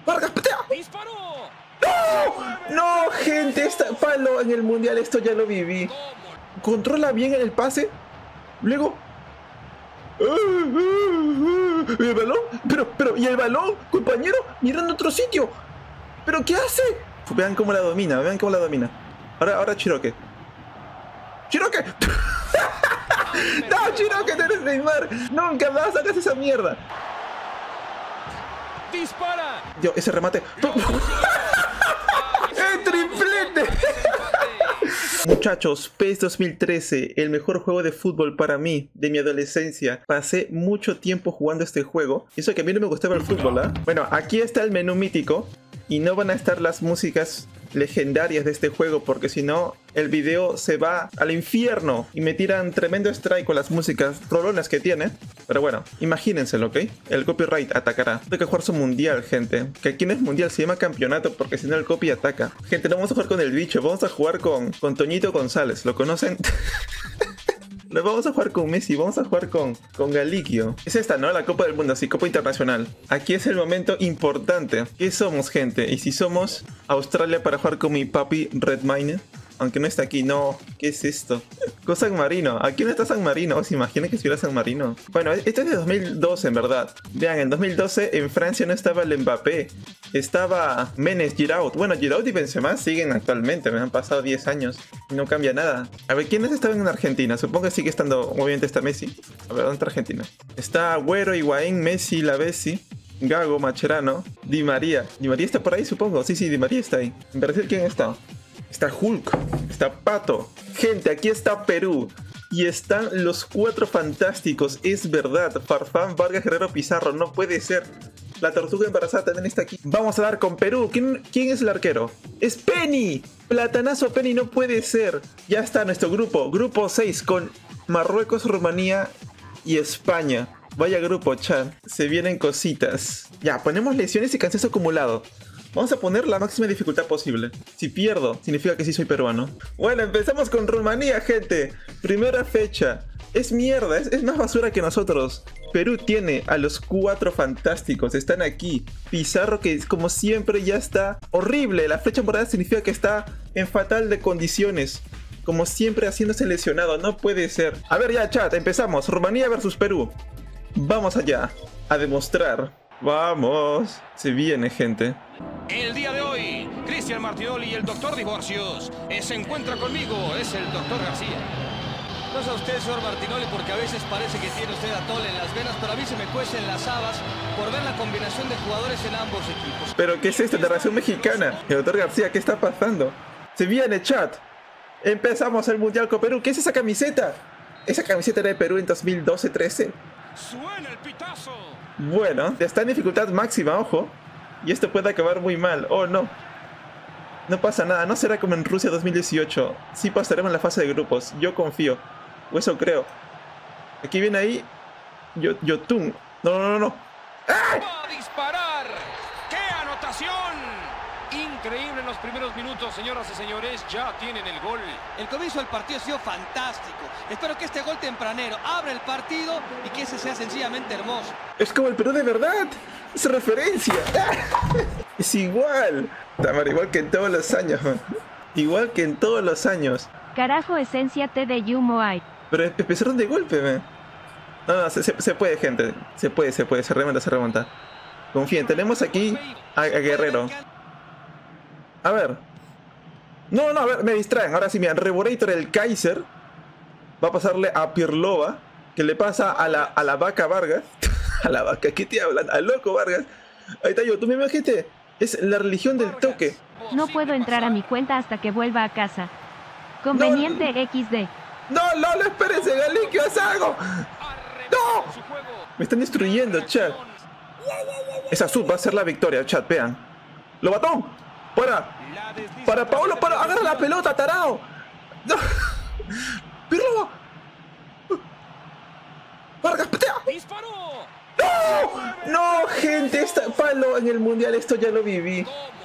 Vargas, patea. ¡No! ¡No, gente! Palo en el mundial, esto ya lo viví. Controla bien el pase. Luego... ¿Y el balón? Pero, ¿y el balón, compañero? Mirando otro sitio. ¿Pero qué hace? Vean cómo la domina, vean cómo la domina. Ahora Chiroque. ¡Chiroque! ¡No, Chiroque, no eres Neymar! ¡Nunca más hagas esa mierda! ¡Dispara! Dios, ese remate... ¡El triplete! Muchachos, PES 2013, el mejor juego de fútbol para mí, de mi adolescencia. Pasé mucho tiempo jugando este juego. Y eso que a mí no me gustaba el fútbol, ¿eh? Bueno, aquí está el menú mítico. Y no van a estar las músicas legendarias de este juego, porque si no, el video se va al infierno. Y me tiran tremendo strike con las músicas rolonas que tiene. Pero bueno, imagínenselo, ¿ok? El copyright atacará. Hay que jugar su mundial, gente. Que aquí no es mundial, se llama campeonato, porque si no el copy ataca. Gente, no vamos a jugar con el bicho, vamos a jugar con Toñito González. ¿Lo conocen? No vamos a jugar con Messi, vamos a jugar con Galiquio. Es esta, ¿no? La Copa del Mundo, sí, Copa Internacional. Aquí es el momento importante. ¿Qué somos, gente? Y si somos Australia para jugar con mi papi Redmayne. Aunque no está aquí, no. ¿Qué es esto? Con San Marino. ¿Aquí no está San Marino? ¿Se imaginan que estuviera San Marino? Bueno, esto es de 2012, en verdad. Vean, en 2012 en Francia no estaba el Mbappé. Estaba Menes, Giroud. Bueno, Giroud y Benzema siguen actualmente. Me han pasado 10 años. Y no cambia nada. A ver, ¿quiénes estaban en Argentina? Supongo que sigue estando... Obviamente está Messi. A ver, ¿dónde está Argentina? Está Agüero, Higuaín, Messi, Lavezzi, Gago, Macherano, Di María. Di María está por ahí, supongo. Sí, Di María está ahí. En Brasil, ¿quién está? Está Hulk, está Pato. Gente, aquí está Perú. Y están los 4 fantásticos. Es verdad, Farfán, Vargas, Guerrero, Pizarro. No puede ser. La tortuga embarazada también está aquí. Vamos a dar con Perú. ¿Quién es el arquero? ¡Es Penny! Platanazo Penny, no puede ser. Ya está nuestro grupo. Grupo 6 con Marruecos, Rumanía y España. Vaya grupo, chat. Se vienen cositas. Ya, ponemos lesiones y cansancio acumulado. Vamos a poner la máxima dificultad posible. Si pierdo, significa que sí soy peruano. Bueno, empezamos con Rumanía, gente. Primera fecha. Es mierda, es más basura que nosotros. Perú tiene a los 4 fantásticos. Están aquí. Pizarro, que como siempre ya está horrible. La flecha morada significa que está en fatal de condiciones. Como siempre haciéndose lesionado. No puede ser. A ver ya, chat, empezamos. Rumanía versus Perú. Vamos allá. A demostrar. Vamos. Se viene, gente. El día de hoy, Cristian Martinoli y el doctor Divorcios se encuentra conmigo, es el doctor García. No sé a usted, señor Martinoli, porque a veces parece que tiene usted atole en las venas, pero a mí se me cuecen las habas por ver la combinación de jugadores en ambos equipos. ¿Pero qué es esta narración mexicana? El doctor García, ¿qué está pasando? Se viene, chat. Empezamos el Mundial con Perú. ¿Qué es esa camiseta? Esa camiseta era de Perú en 2012-13. Suena el pitazo. Bueno, está en dificultad máxima, ojo. Y esto puede acabar muy mal. Oh, no. No pasa nada. No será como en Rusia 2018. Sí pasaremos la fase de grupos. Yo confío. O eso creo. Aquí viene ahí. Yotun. No. ¡Ah! ¡Va a disparar! ¡Qué anotación! Increíble en los primeros minutos, señoras y señores. Ya tienen el gol. El comienzo del partido ha sido fantástico. Espero que este gol tempranero abra el partido y que ese sea sencillamente hermoso. Es como el Perú de verdad. Es referencia. Es igual. Tamara, igual que en todos los años. Igual que en todos los años. Carajo, esencia T de Yumoai. Pero empezaron de golpe, man. No, se puede, gente. Se puede. Se remonta. Confíen, tenemos aquí a Guerrero. A ver. No, a ver, me distraen. Ahora sí, mira, Reborator, el Kaiser. Va a pasarle a Pirlova. Que le pasa a la vaca Vargas. A la vaca, ¿qué te hablan? Al loco Vargas. Ahí está yo, tú me imagínate. Es la religión del toque. No puedo entrar a mi cuenta hasta que vuelva a casa. Conveniente XD. No, espérense, Galiquio, haz algo. ¡No! Me están destruyendo, chat. Esa sub va a ser la victoria, chat, vean. ¡Lobatón! ¡Para Paolo! ¡Agarra la pelota, tarao! ¡No! ¡Pirlo! ¡Vargas, patea! ¡No! No, gente, palo en el mundial, esto ya lo viví.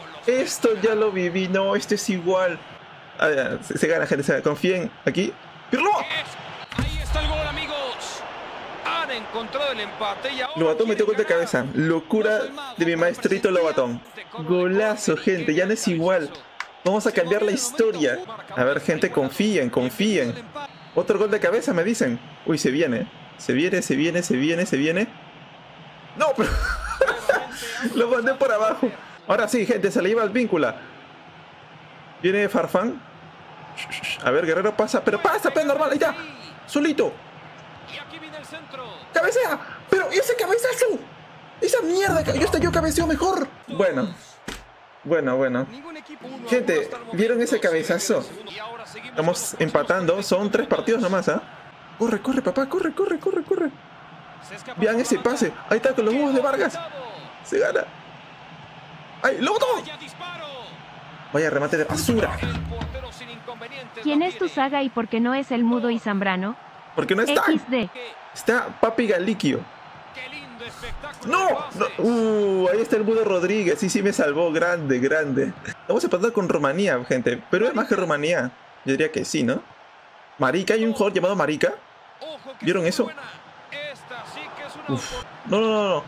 No, esto es igual. Se gana, gente, confíen aquí. ¡Pirlo! Ahí está el gol, amigos. Han encontrado el empate y ahora Lobatón metió gol de quiere cabeza. ganar. Locura de mi maestrito Lobatón. Golazo, gente. Ya no es igual. Vamos a cambiar la historia. A ver, gente, confíen, confíen. Otro gol de cabeza, me dicen. Uy, se viene. Se viene, se viene, se viene, se viene. ¡No! Pero lo mandé por abajo. Ahora sí, gente, se le lleva el víncula. Viene Farfán. A ver, Guerrero pasa, pero pasa, pero normal, ahí está. Solito. Y aquí viene el centro. ¡Cabecea! ¡Pero ese cabezazo! ¡Esa mierda! Yo cabeceo mejor. Bueno. Ningún equipo Gente, ¿vieron ese cabezazo? Y ahora seguimos Estamos con los empatando. Son 3 partidos nomás, ¿ah? Corre, corre, papá, corre. Se escapa Vean por ese la banda. pase. Ahí está con los huevos de Vargas. Se gana. ¡Ay, lo botó! Vaya disparo. Vaya remate de basura. El portero sin inconvenientes ¿Quién la es tu tiene. saga y por qué no es el mudo y Zambrano? Porque no está. XD. Está Papi Galiquio. Qué lindo espectáculo ¡No! de pases. Ahí está el Mudo Rodríguez. Sí, me salvó. Grande. Vamos a empezar con Rumanía, gente. Pero es más que Rumanía. Yo diría que sí, ¿no? Marica, hay un jugador llamado Marica. Ojo que ¿Vieron es eso? buena. Esta sí que es una No. No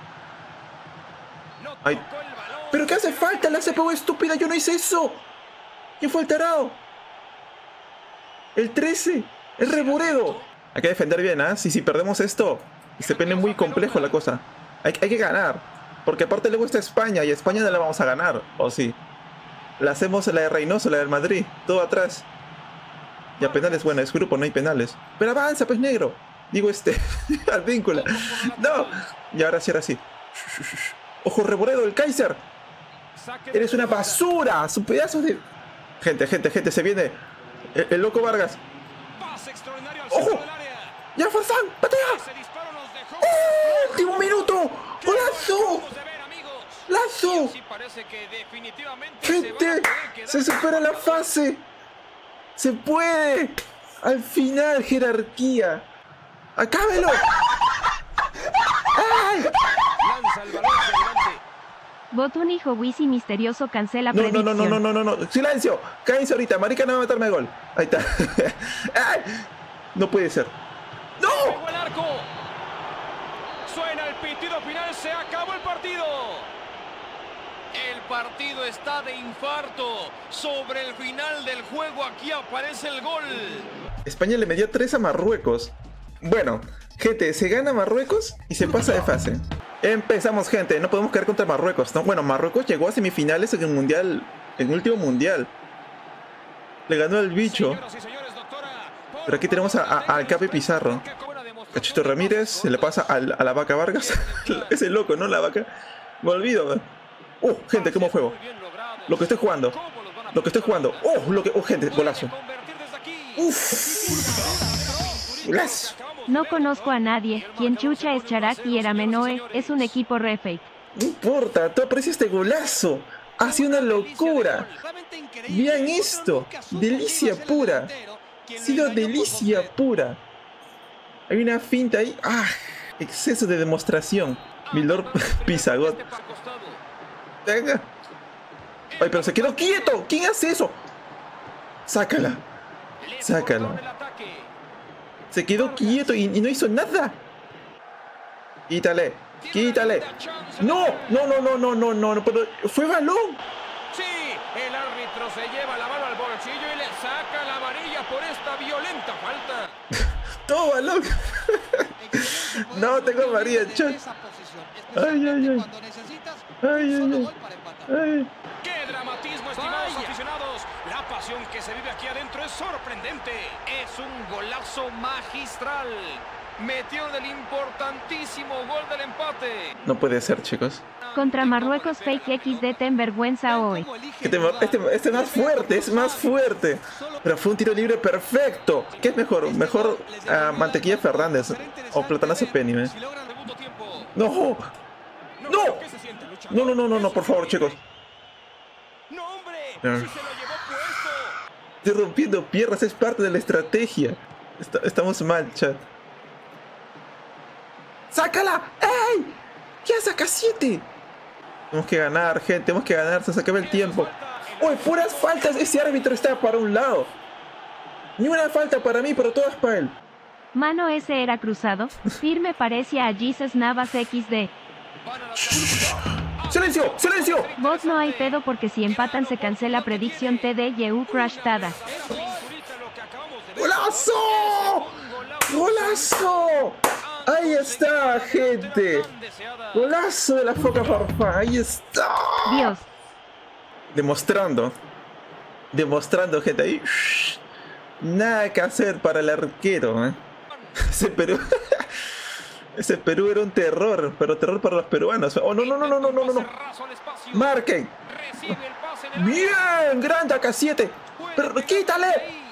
Ay. tocó el balón. ¿Pero qué hace falta? La CPU estúpida. Yo no hice eso. ¿Quién fue el tarado? El 13. El Reboredo. Hay que defender bien, ¿ah? Si perdemos esto, se pone muy complejo la cosa. Hay que ganar. Porque aparte luego está España. Y a España no la vamos a ganar. ¿O sí? La hacemos la de Reynoso, la del Madrid. Todo atrás. Y a penales, bueno, es grupo, no hay penales. Pero avanza, pues, negro. Digo al víncula. No. Y ahora sí. Ojo, Reboredo, el Kaiser. Saque de Eres una basura. Su pedazo de... Gente, se viene. El loco Vargas. pase extraordinario al ¡Ojo! centro del área. ¡Ya, Farfán! ¡Patea! Ese disparo nos dejó. ¡Último minuto! ¡Golazo! Acabamos de ver, amigos. ¡Lazo! Y así parece que definitivamente se van a ¡Gente! poder quedar ¡Se supera la fase! ¡Se puede! Al final, jerarquía. ¡Acábelo! ¡Ay! Lanza el balón hacia adelante. Botun hijo Wisi misterioso cancela No. predicción. ¡Silencio! Cállense ahorita. Marica no va a meterme gol. Ahí está. ¡Ay! No puede ser. ¡No! Pegó el arco. Suena el pitido final. Se acabó el partido. El partido está de infarto. Sobre el final del juego aquí aparece el gol. España le metió 3 a Marruecos. Bueno, gente, se gana Marruecos y se pasa de fase. Empezamos, gente. No podemos caer contra Marruecos, ¿no? Bueno, Marruecos llegó a semifinales en el mundial, en el último mundial. Le ganó el bicho. Señoras y señores, doctora, Pero aquí tenemos al Capi Pizarro. Cachito Ramírez se le pasa a la vaca Vargas. Ese loco, ¿no? La vaca. Me olvido. Gente, ¿cómo juego? Lo que estoy jugando. Gente, golazo. Golazo. No conozco a nadie. Quien chucha es Charak y Eramenoe. Es un equipo re fake. No importa, tú aprecias este golazo. Ha sido una locura. Vean esto. Delicia pura. Ha sido delicia pura. Hay una finta ahí. Exceso de demostración. Milord Pizagot. Venga. Ay, pero se quedó quieto. ¿Quién hace eso? Sácala. Se quedó quieto y no hizo nada. Quítale. No. Pero fue balón. Sí, el árbitro se lleva la mano al bolsillo y le saca la amarilla por esta violenta falta. Todo balón. No, tengo amarilla, chat. Ay. ¡Qué dramatismo, estimados aficionados! La pasión que se vive aquí adentro es sorprendente. Es un golazo magistral. Metió del importantísimo gol del empate. No puede ser, chicos. Contra Marruecos fake XD ten vergüenza hoy. Este es más fuerte. Pero fue un tiro libre perfecto. ¿Qué es mejor? Mejor Mantequilla Fernández o Platanazo Penny. No, por favor, chicos. ¡No, hombre! ¡Si Ah. se lo llevó puesto! Estoy rompiendo piernas, es parte de la estrategia. Estamos mal, chat. ¡Sácala! ¡Ey! ¡Ya saca 7! Tenemos que ganar, gente. Tenemos que ganar. Se acaba el tiempo. ¡Uy, puras faltas! Ese árbitro está para un lado. Ni una falta para mí, pero todas para él. Mano, ese era cruzado. Firme parecía a Jesus Navas XD. ¡Silencio! ¡Silencio! Vos no hay pedo porque si empatan se cancela predicción TDYU Crash Tada. ¡Golazo! ¡Golazo! Ahí está, gente. Golazo de la Foca Farfán. Ahí está. Dios. Demostrando, gente. Ahí. Nada que hacer para el arquero, ¿eh? Ese Perú era un terror, pero terror para los peruanos. Oh, no. Marquen. Bien, grande acá 7. Pero quítale.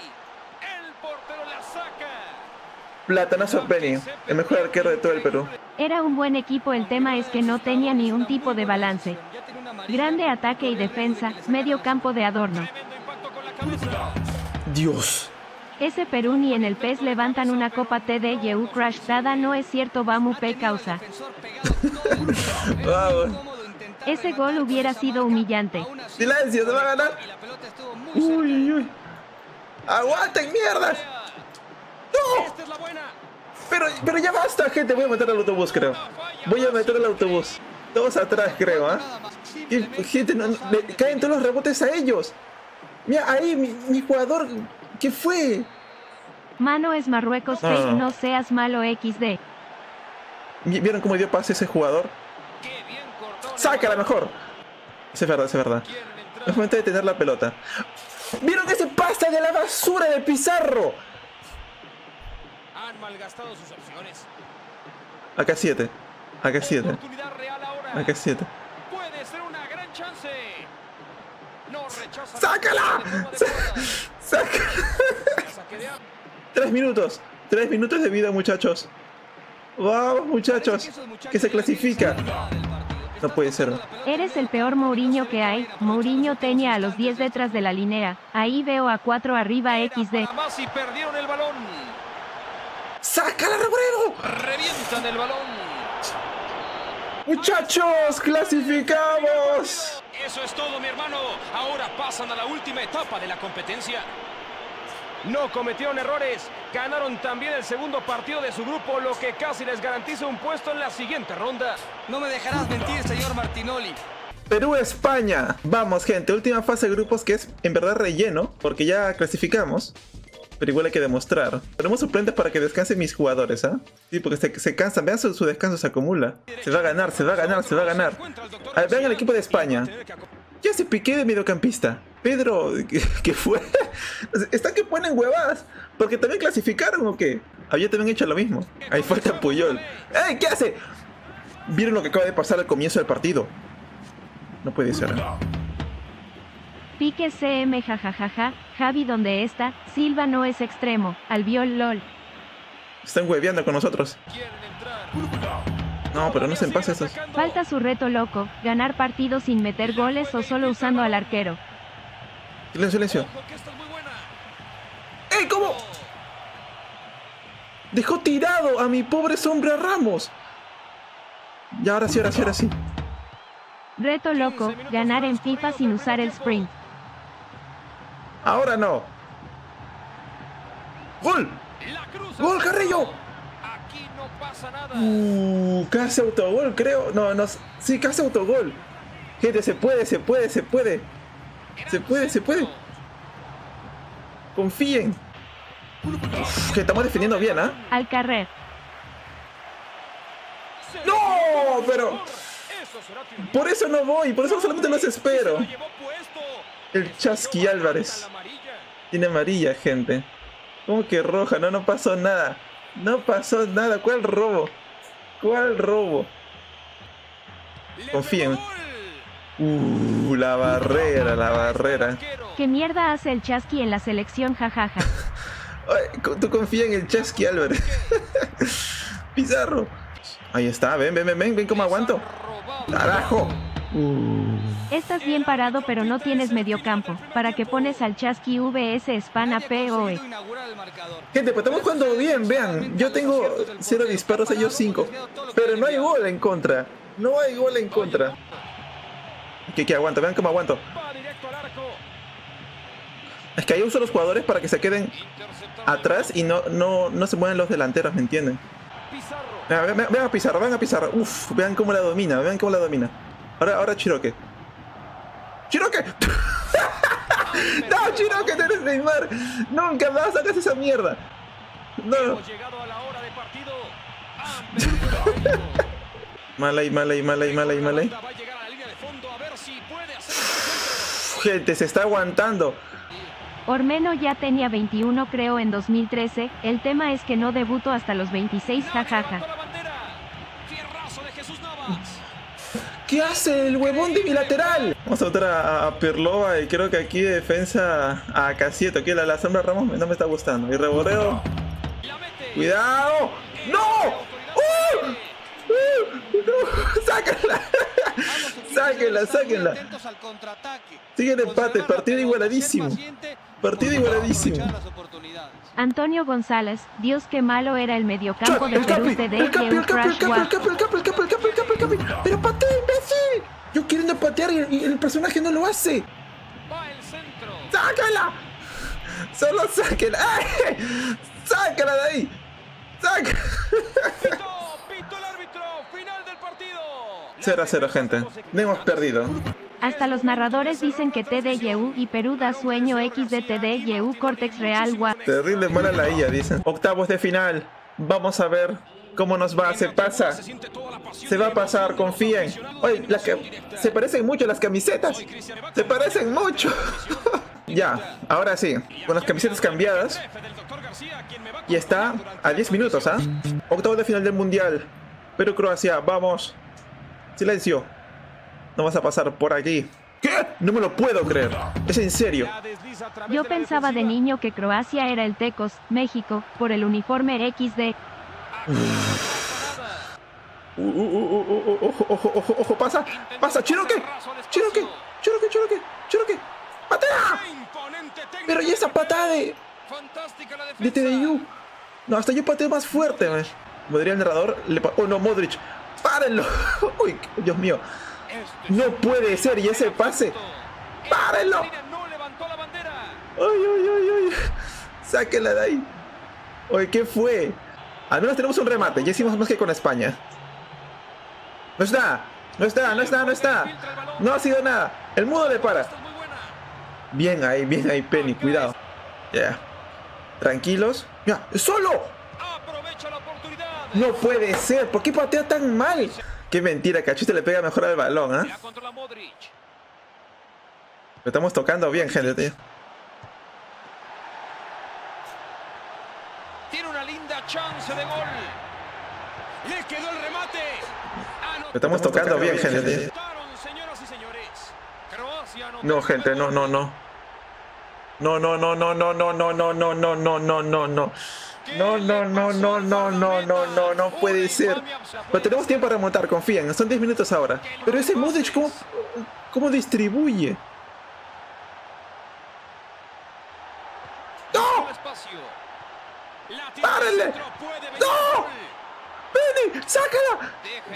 Platanazo Penny, el mejor arquero de todo el Perú. Era un buen equipo, el tema es que no tenía ni un tipo de balance. Grande ataque y defensa, medio campo de adorno. Dios. Ese Perú ni en el PES levantan una copa TDYU Crash Tada, no es cierto, Bamu P causa. Wow. Ese gol hubiera sido humillante. Silencio, ¿se va a ganar? Uy. ¡Aguanten, mierdas! ¡No! Pero ya basta, gente. Voy a meter al autobús, creo. Voy a meter al autobús. Todos atrás, creo, ¿ah? Gente, le caen todos los rebotes a ellos. Mira, ahí, mi jugador... ¿Qué fue? Mano, es Marruecos, fake, no seas malo XD. ¿Vieron cómo dio pase ese jugador? ¡Sácala mejor! Eso es verdad. Es momento de tener la pelota. ¿Vieron ese pase de la basura de Pizarro? Han malgastado sus opciones. Acá 7. Acá 7. Acá 7. Puede ser una gran chance. No rechaza. ¡Sácala! ¡Sácala! 3 minutos. 3 minutos de vida, muchachos. Vamos, muchachos. Que se clasifica. No puede ser. Eres el peor Mourinho que hay. Mourinho tenía a los 10 detrás de la línea. Ahí veo a 4 arriba XD. Más y perdieron el balón. ¡Sácala, Robredo! Revientan el balón. ¡Muchachos! ¡Clasificamos! Eso es todo, mi hermano. Ahora pasan a la última etapa de la competencia. No cometieron errores. Ganaron también el segundo partido de su grupo, lo que casi les garantiza un puesto en la siguiente ronda. No me dejarás mentir, señor Martinoli. Perú-España. Vamos, gente. Última fase de grupos que es en verdad relleno, porque ya clasificamos. Pero igual hay que demostrar. Tenemos suplentes para que descansen mis jugadores, ¿ah? Sí, porque se cansan. Vean su descanso, se acumula. Se va a ganar. A ver, vean el equipo de España. Ya se Piqué de mediocampista. Pedro, ¿qué fue? ¿Están que ponen huevadas? ¿Porque también clasificaron o qué? Había también hecho lo mismo. Ahí falta Puyol. ¡Ey! ¿Qué hace? ¿Vieron lo que acaba de pasar al comienzo del partido? No puede ser. Pique CM jajajaja, Javi donde está, Silva no es extremo, Albiol LOL. Están hueveando con nosotros. No, pero no se pasa eso. Falta su reto loco, ganar partidos sin meter goles o solo usando al arquero. Silencio. ¡Ey! ¿Cómo? Dejó tirado a mi pobre sombra Ramos. Ya, ahora sí. Reto loco, ganar en FIFA sin usar el sprint. Ahora no. ¡Gol! ¡Gol, Carrillo! Aquí no pasa nada. Casi autogol, creo. No. Sí, casi autogol. Gente, se puede. Confíen. Que estamos defendiendo bien, ¿ah? Al carrer. ¡No! Pero... por eso no voy, por eso solamente los espero. El Chasqui Álvarez. Tiene amarilla, gente. ¿Cómo que roja? No pasó nada. ¿Cuál robo? Confíen. La barrera. ¿Qué mierda hace el Chasqui en la selección? Jajaja. Tú confía en el Chasqui Álvarez. Pizarro. Ahí está, ven cómo aguanto. ¡Carajo! Estás bien parado pero no tienes mediocampo. ¿Para qué pones al Chasqui vs Spana POE? Gente, pues estamos jugando bien, vean. Yo tengo 0 disparos, ellos 5. Pero no hay gol en contra. ¿Qué aguanto? Vean cómo aguanto. Es que ahí uso los jugadores para que se queden atrás y no se mueven los delanteros, ¿me entienden? Vean a Pizarro, vean a Pizarro. Uf, vean cómo la domina, vean cómo la domina. Ahora Chiroque. ¡Chiroque! ¡No, Chiroque, no eres Neymar! ¡Nunca más hagas esa mierda! ¡No! Mal ahí. Gente, se está aguantando. Ormeño ya tenía 21 creo en 2013, el tema es que no debutó hasta los 26, jajaja. ¿Qué hace el huevón de mi lateral? Vamos a botar a Pirloa y creo que aquí de defensa a Casieto. Aquí la sombra Ramos no me está gustando. Y Reboreo. ¡Cuidado! ¡No! ¡No! ¡Sácala! ¡Sáquenla! Sigue el empate, partido igualadísimo. Antonio González, Dios qué malo era el mediocampo de Perú TD. El capi. Pero patea, imbécil. Yo queriendo patear y el personaje no lo hace. ¡Sácala! Solo sáquela. ¡Ay! ¡Sácala de ahí! ¡Sácala! 0-0, gente. No hemos perdido. Hasta los narradores dicen que TDYU y Perú da sueño XD TDYU Cortex Real Gua. Terrible mala la IA, dicen. Octavos de final. Vamos a ver cómo nos va. Se pasa. Se va a pasar, confíen. Oye, se parecen mucho las camisetas. Se parecen mucho. Ya, ahora sí. Con las camisetas cambiadas. Y está a 10 minutos, ¿ah? Octavos de final del Mundial. Perú-Croacia, vamos. Silencio. No vas a pasar por aquí. ¿Qué? No me lo puedo creer. Es en serio. Yo pensaba de niño que Croacia era el Tecos, México, por el uniforme XD. Ojo, pasa. Chiroque. ¡Patea! Pero y esa patada de TDU. No, hasta yo pateo más fuerte, man. Podría el narrador. Oh no, Modric. ¡Párenlo! Uy, Dios mío. No puede ser, y ese pase. ¡Párenlo! ¡Ay! Sáquenla de ahí. Oye, ¿qué fue? Al menos tenemos un remate. Ya hicimos más que con España. No está. No ha sido nada. El mudo le para. Bien ahí, Penny. Cuidado. Ya. Tranquilos. Ya, ¡solo! No puede ser. ¿Por qué patea tan mal? Qué mentira, Cachiste le pega mejor al balón, ¿eh? Lo estamos tocando bien, gente, tío. Tiene una linda chance de gol. Le quedó el remate. Lo estamos tocando bien, gente, tío. No, gente, no. No. No puede ser. Pero tenemos tiempo para remontar, confíen. Son 10 minutos ahora. Pero ese Modric, ¿cómo distribuye? ¡No! ¡Párale! ¡No! ¡Penny! ¡Sácala!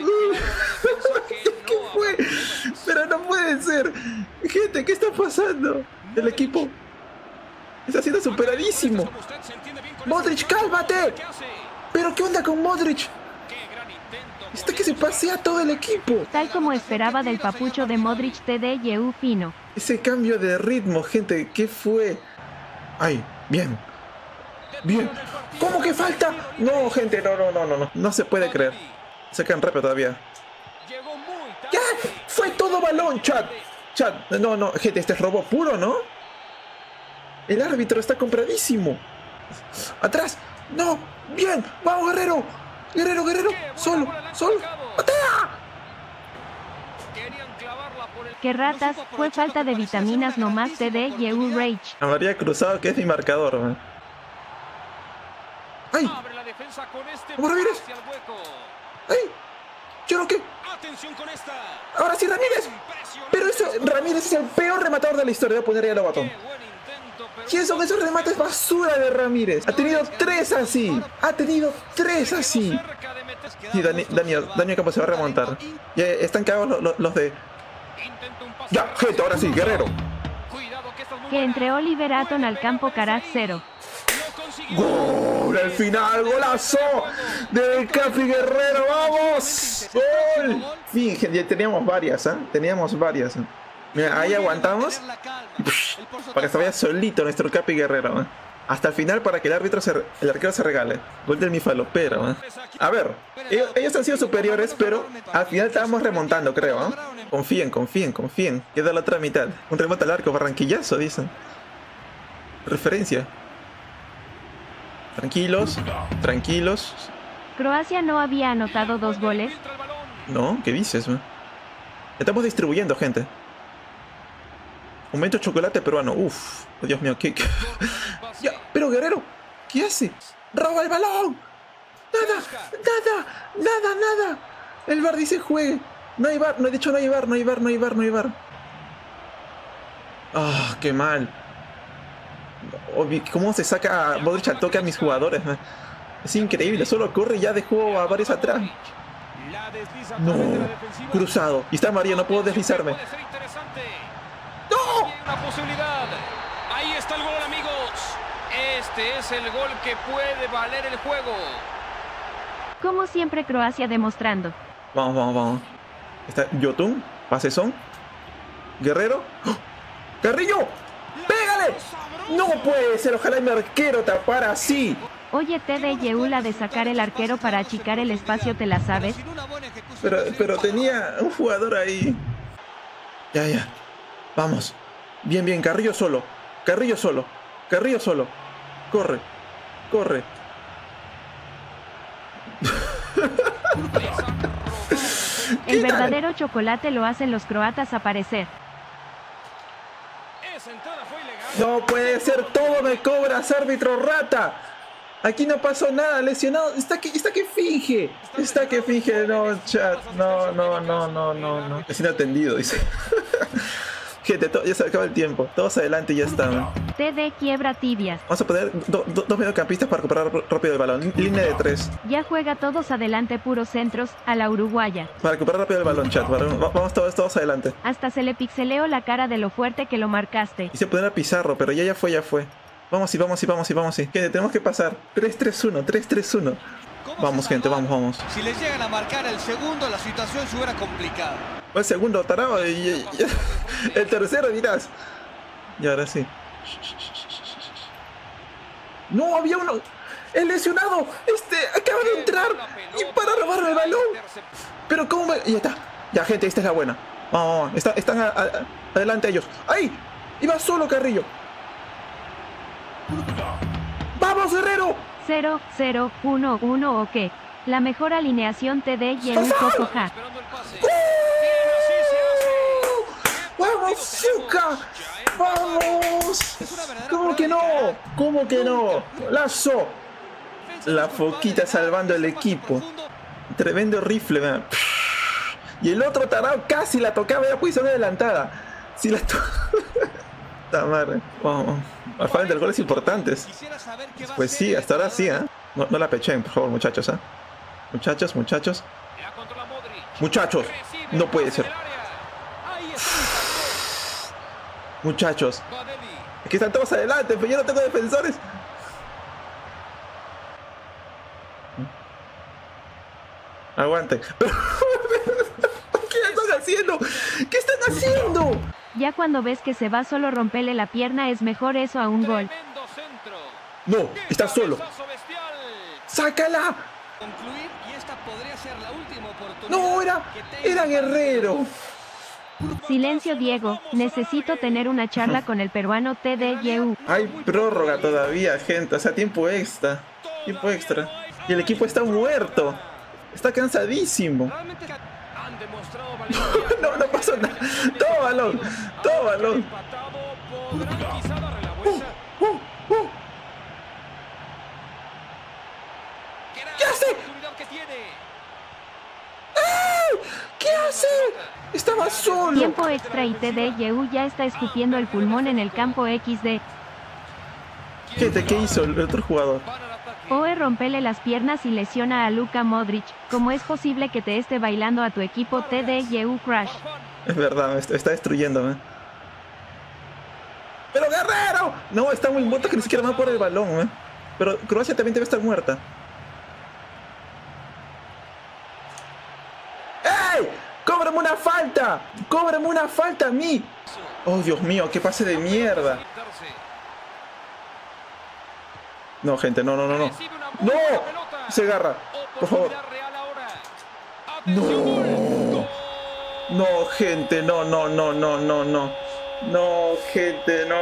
¿Qué fue? Pero no puede ser. Gente, ¿qué está pasando? El equipo está siendo superadísimo. Modric, cálmate. ¿Pero qué onda con Modric? Está que se pasea todo el equipo. Tal como esperaba del papucho de Modric TDYU fino. Ese cambio de ritmo, gente, ¿qué fue? ¡Ay! Bien. ¿Cómo que falta? No, gente, no. No se puede creer. Se quedan rápido todavía. ¡Ya! ¡Fue todo balón, chat! No, gente, este es robo puro, ¿no? El árbitro está compradísimo. ¡Atrás! ¡No! ¡Bien! ¡Vamos, Guerrero! ¡Solo! ¡Patea! ¡Qué ratas! Fue falta de vitaminas nomás TDYU Rage. A María Cruzado, que es mi marcador, man. ¡Ay! ¡Vamos, Ramírez! ¡Ay! ¿Yo no qué? ¡Ahora sí, Ramírez! Pero eso, Ramírez es el peor rematador de la historia. Voy a poner ahí el botón. ¿Quiénes son esos remates basura de Ramírez? Ha tenido 3 así. Sí, Daniel Campos se va a remontar. Ya están cagados los de... Ya, gente, ahora sí, Guerrero. Que entre Oliver Aton al campo Carac 0. ¡Gol! Al final, golazo del Capi Guerrero, ¡vamos! ¡Gol! Fíjense, ya teníamos varias, ¿eh? Teníamos varias. Mira, ahí aguantamos. Para que se vaya solito nuestro Capi Guerrero, ¿eh? Hasta el final para que el arquero se regale. Gol del Mifalopero, ¿eh? A ver, ellos han sido superiores, pero al final estábamos remontando, creo, ¿eh? Confíen, confíen, confíen. Queda la otra mitad. Un remate al arco, barranquillazo, dicen. Referencia. Tranquilos, tranquilos. Croacia no había anotado 2 goles. No, ¿qué dices, man? Estamos distribuyendo, gente. Momento chocolate peruano. Uf, oh, Dios mío, ¿qué? Ya, pero Guerrero, ¿qué hace? ¡Roba el balón! ¡Nada! ¡Nada! ¡Nada! ¡Nada! El VAR dice juegue. No hay VAR, no he dicho no hay VAR, no hay VAR, no hay VAR, no hay VAR. Ah, qué mal. ¿Cómo se saca a Modric al toque a mis jugadores? Es increíble, solo corre y ya dejó a varios atrás. No, cruzado. Y está María, no puedo deslizarme. ¡No! Una posibilidad. Ahí está el gol, amigos. Este es el gol que puede valer el juego. Como siempre, Croacia demostrando. Vamos, vamos, vamos. Está Yotun, pasezón. Guerrero. ¡Oh! ¡Carrillo! ¡Pégale! No puede ser, ojalá mi arquero tapara así. Oye, TD Yeula de sacar el arquero para achicar el espacio, ¿te la sabes? Pero tenía un jugador ahí. Ya, ya. Vamos. Bien, bien, Carrillo solo. Carrillo solo. Carrillo solo. Corre. Corre. El verdadero chocolate lo hacen los croatas aparecer. No puede ser, todo me cobras, árbitro rata. Aquí no pasó nada, lesionado. Está que finge. Está que finge, no, chat. No. Es inatendido, dice. Gente, ya se acaba el tiempo. Todos adelante y ya está, man. TD quiebra tibias. Vamos a poner dos mediocampistas para recuperar rápido el balón. Línea de 3. Ya juega todos adelante, puros centros, a la uruguaya. Para recuperar rápido el balón, chat. Vamos todos adelante. Hasta se le pixeleó la cara de lo fuerte que lo marcaste. Quise poner a Pizarro, pero ya fue. Vamos y vamos. Gente, tenemos que pasar. 3-3-1. Vamos, gente, vamos. Si les llegan a marcar el segundo, la situación se hubiera complicado. El segundo, tarado, y el tercero dirás. Y ahora sí. No, había uno. El lesionado. Acaba de entrar. Y para robarme el balón. Pero cómo me... Ya está. Ya, gente, esta es la buena. Vamos. Están adelante ellos. ¡Ahí! Iba solo Carrillo. ¡Vamos, Guerrero! 0-0-1-1 ok. La mejor alineación TD y un poco ja. ¡Vamos, Zucca! ¡Vamos! ¿Cómo que no? ¡Lazo! La foquita salvando el equipo. Tremendo rifle, man. Y el otro tarado casi la tocaba en la posición adelantada. Si la tocaba. Madre. Vamos. Al final del gol es importantes. Pues sí, hasta ahora sí, ¿eh? No la pechen, por favor, muchachos, ¿eh? Muchachos. No puede ser. Muchachos. Es que están todos adelante, pero yo no tengo defensores. Aguanten. ¿Qué están haciendo? ¿Qué están haciendo? Ya cuando ves que se va solo romperle la pierna es mejor eso a un gol. No, está solo. ¡Sácala! No, era Guerrero. Silencio, Diego. Necesito tener una charla con el peruano TDYU. Hay prórroga todavía, gente. O sea, tiempo extra. Y el equipo está muerto. Está cansadísimo. No pasó nada. Todo balón. ¿Qué hace? ¿Qué hace? Estaba solo. Tiempo extra y TDYU ya está escupiendo el pulmón en el campo XD. ¿Qué hizo el otro jugador? Oe, rompele las piernas y lesiona a Luka Modric. ¿Cómo es posible que te esté bailando a tu equipo TDYU Crash? Es verdad, me está destruyendo, ¿eh? ¡Guerrero! No, está muy muerto que ni siquiera va por el balón, ¿eh? Pero Croacia también debe estar muerta. ¡Ey! ¡Cóbrame una falta! ¡Cóbrame una falta a mí! ¡Oh, Dios mío! ¡Qué pase de mierda! No, gente, no. ¡No! Se agarra. Por favor. ¡No! No, gente, no. No, gente, no.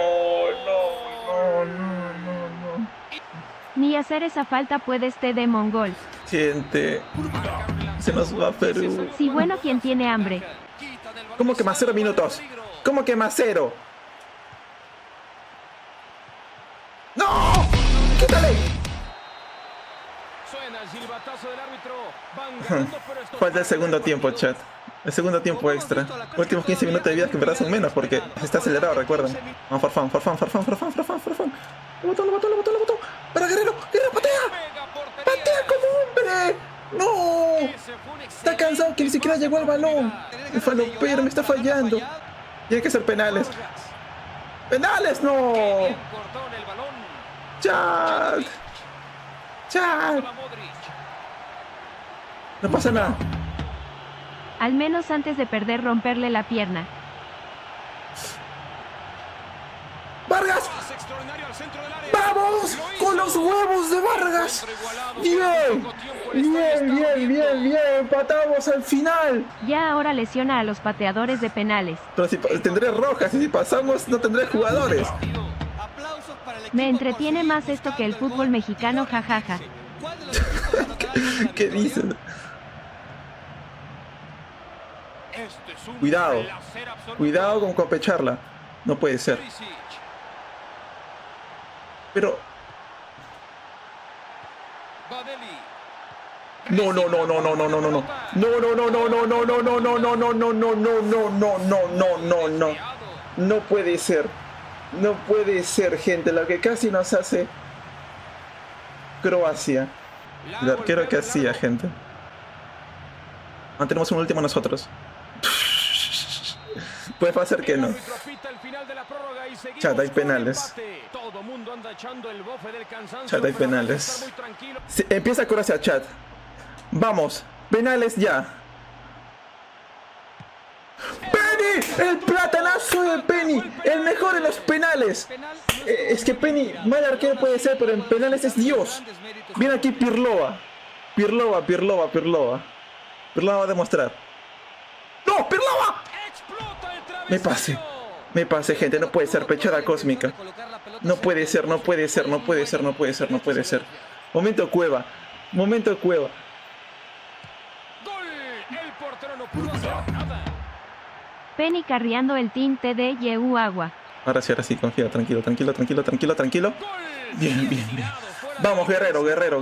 Ni hacer esa falta puede de mongol. Gente, se nos va Perú. Sí, bueno, quien tiene hambre. ¿Cómo que más 0 minutos? ¿Cómo que más 0? ¡No! ¡Quítale! Falta el segundo tiempo, chat. El segundo tiempo extra. Últimos 15 minutos de vida que en verdad son menos porque está acelerado, recuerden. Vamos, Farfán. Lo botó. ¡Para Guerrero! ¡Patea! ¡Patea como hombre! ¡No! Está cansado que ni siquiera llegó al balón. El falopero me está fallando. Tiene que ser penales. ¡Penales! ¡No! ¡Chat! No pasa nada. Al menos antes de perder, romperle la pierna. ¡Vargas! ¡Vamos! ¡Con los huevos de Vargas! ¡Bien! ¡Empatamos al final! Ya ahora lesiona a los pateadores de penales. Pero si tendré rojas y si pasamos no tendré jugadores. Me entretiene más esto que el fútbol mexicano, jajaja. ¿Qué dicen? Cuidado con compecharla. No puede ser. Pero... No. No puede ser. No puede ser, gente. Lo que casi nos hace Croacia. El arquero que hacía, gente. Mantenemos un último nosotros. Puede pasar que no. Chat, hay penales. Chat, hay penales. Empieza Croacia, chat. Vamos, penales ya. ¡Penny! ¡El platanazo de Penny! ¡El mejor en los penales! Es que Penny, mal arquero puede ser, pero en penales es Dios. Viene aquí Pirloa. Pirloa va a demostrar. ¡No! ¡Pirloa! Me pase, gente. No puede ser. Pechada cósmica. No puede ser. Momento Cueva. Penny carriando el team TDYU Agua. Ahora sí, confía. Tranquilo. Bien. Vamos, Guerrero.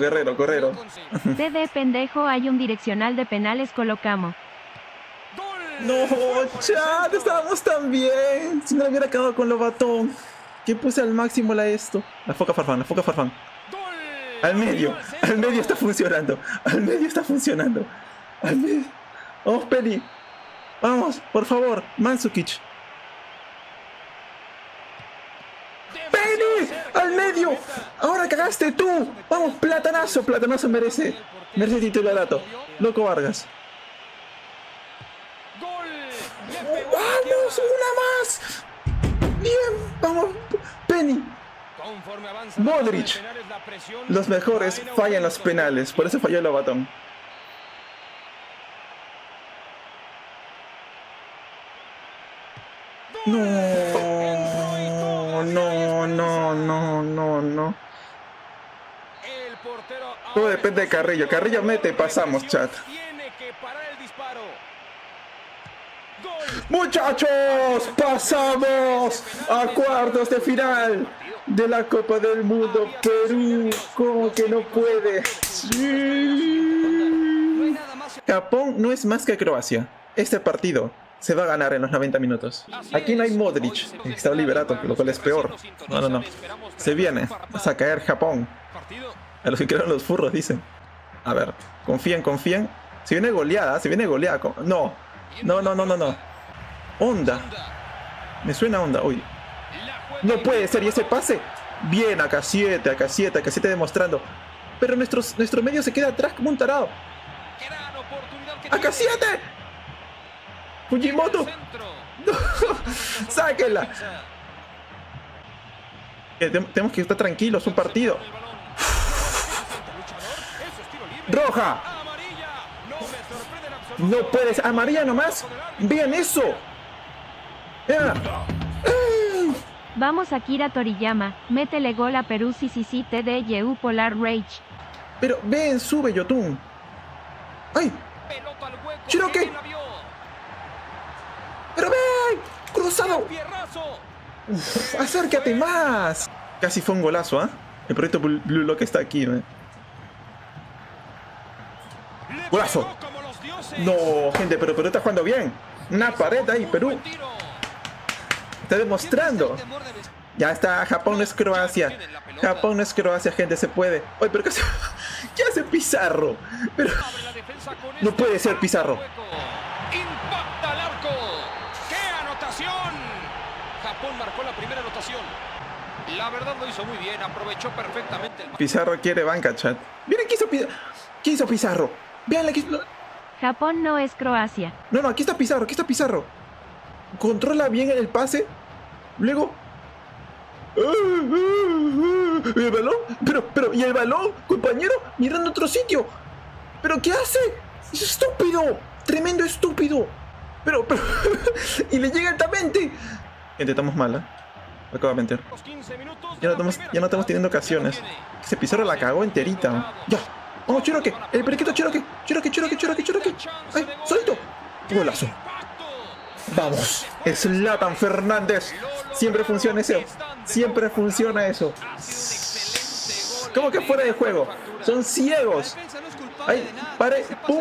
TD pendejo, hay un direccional de penales, colocamos. No, chat, estábamos tan bien. Si no hubiera acabado con Lobatón. Que puse al máximo esto. La foca Farfán. Al medio está funcionando. Vamos, Penny. Vamos, por favor, Mandzukic. ¡Penny! ¡Al medio! ¡Ahora cagaste tú! ¡Vamos, platanazo! Platanazo merece titularato. Loco Vargas. ¡Vamos! ¡Una más! ¡Bien! ¡Vamos! Penny. Modric. Los mejores fallan los penales. Por eso falló el Lobatón. No. Todo depende de Carrillo. Carrillo mete, pasamos, chat. Muchachos, pasamos a cuartos de final de la Copa del Mundo. Perú, ¿cómo que no puede? Sí. Japón no es más que Croacia. Este partido se va a ganar en los 90 minutos. Aquí no hay Modric, está Liberato, lo cual es peor. No. Se viene, vas a caer Japón. A los que crearon los furros dicen. A ver, confíen. Se viene goleada. No. Onda. Me suena Onda. Uy. No puede ser, y ese pase. Bien, AK7 demostrando. Pero nuestro medio se queda atrás como un tarado. AK7. Fujimoto. No. Sáquenla. Tenemos que estar tranquilos, un partido. Roja. No puedes. Amarilla nomás. Vean eso. Vean. Vamos Akira Toriyama, métele gol a Perú CCC TDYU Polar Rage. Pero ven, sube Yotun. ¡Ay! ¡Cherokee! ¡Pero ven! ¡Cruzado! Uf, ¡acércate más! Casi fue un golazo, ¿ah? El proyecto Blue Lock está aquí, ¿eh? ¡Golazo! No, gente, pero Perú está jugando bien. Una pared ahí, Perú. Está demostrando. Ya está, Japón no es Croacia. Japón no es Croacia, gente, se puede. Oye, pero ¿qué hace Pizarro? Pero no puede ser Pizarro. Impacta al arco. ¡Qué anotación! Japón marcó la primera anotación. La verdad lo hizo muy bien, aprovechó perfectamente el... Pizarro quiere banca, chat. Miren qué hizo Pizarro. Vean aquí. Japón no es Croacia. No, aquí está Pizarro. Controla bien el pase. Luego. ¿El balón? Pero, ¿y el balón, compañero? Mirando a otro sitio. ¿Pero qué hace? Es estúpido. Tremendo estúpido. Pero. Y le llega altamente. Gente, estamos mal, ¿eh? Lo acabo de meter. Ya no estamos teniendo ocasiones. Ese Pizarro la cagó enterita. Ya. Vamos, Cherokee. El periquito Cherokee. Ay, solito. Golazo. Vamos, Zlatan Fernández. Siempre funciona eso. ¿Cómo que fuera de juego? Son ciegos. Ahí, pare, pum.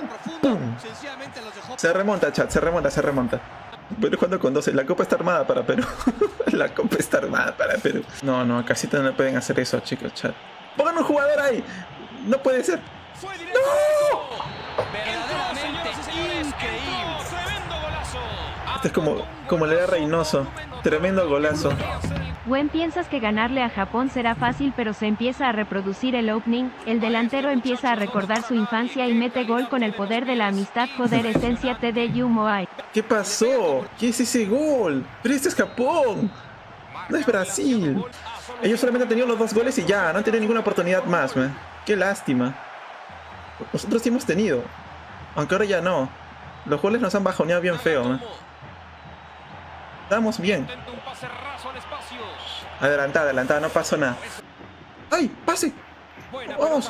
Se remonta, chat, se remonta. Pero jugando con 12. La copa está armada para Perú. No, acá sí no pueden hacer eso, chicos, chat. Pongan un jugador ahí. No puede ser. ¡No! Verdaderamente increíble. Este es como le da Reynoso. Tremendo golazo. Gwen, piensas que ganarle a Japón será fácil, pero se empieza a reproducir el opening, el delantero empieza a recordar su infancia y mete gol con el poder de la amistad, joder, esencia TDU Moai. ¿Qué pasó? ¿Qué es ese gol? Pero este es Japón. No es Brasil. Ellos solamente han tenido los 2 goles y ya, no han tenido ninguna oportunidad más, man. Qué lástima. Nosotros sí hemos tenido. Aunque ahora ya no. Los goles nos han bajoneado bien feo, man. Estamos bien. Adelantada, no pasó nada. ¡Ay! ¡Pase! ¡Vamos!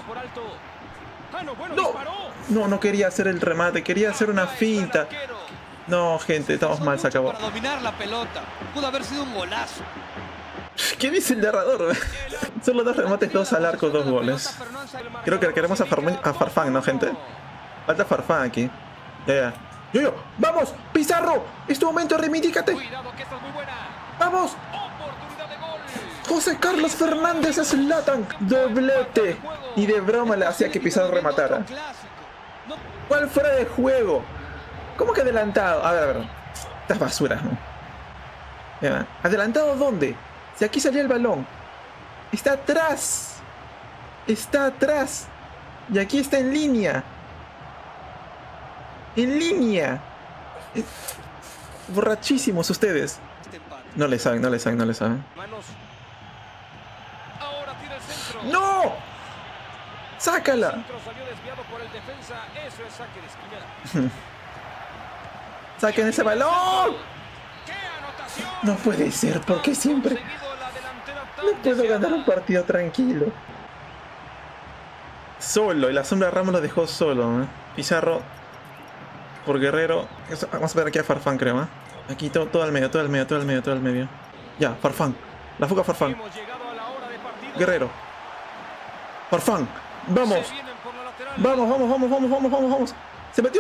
No quería hacer el remate, quería hacer una finta. No, gente, estamos mal, se acabó. Para dominar la pelota. Pudo haber sido un golazo. ¿Qué dice el narrador? Solo 2 remates, 2 al arco, 2 goles. Creo que queremos a Farfán, ¿no, gente? Falta Farfán aquí. Ya. Yo. ¡Vamos! ¡Pizarro! ¡Es tu momento! ¡Reivindícate! ¡Vamos! José Carlos Fernández es Zlatan. ¡Doblete! Y de broma le hacía que Pizarro rematara. ¿Cuál fuera de juego? ¿Cómo que adelantado? A ver. Estas basuras, ¿no? Ya. ¿Adelantado dónde? Si aquí salía el balón. Está atrás. Y aquí está en línea. Borrachísimos ustedes. No le saben. ¡No! ¡Sácala! ¡Saquen ese balón! No puede ser, porque siempre no puedo ganar un partido tranquilo. Solo, y la sombra de Ramos lo dejó solo, ¿eh? Pizarro por Guerrero. Vamos a ver aquí a Farfán, creo, ¿eh? Aquí todo al medio. Ya, Farfán. La fuga Farfán. Guerrero. Farfán. Vamos. Se metió.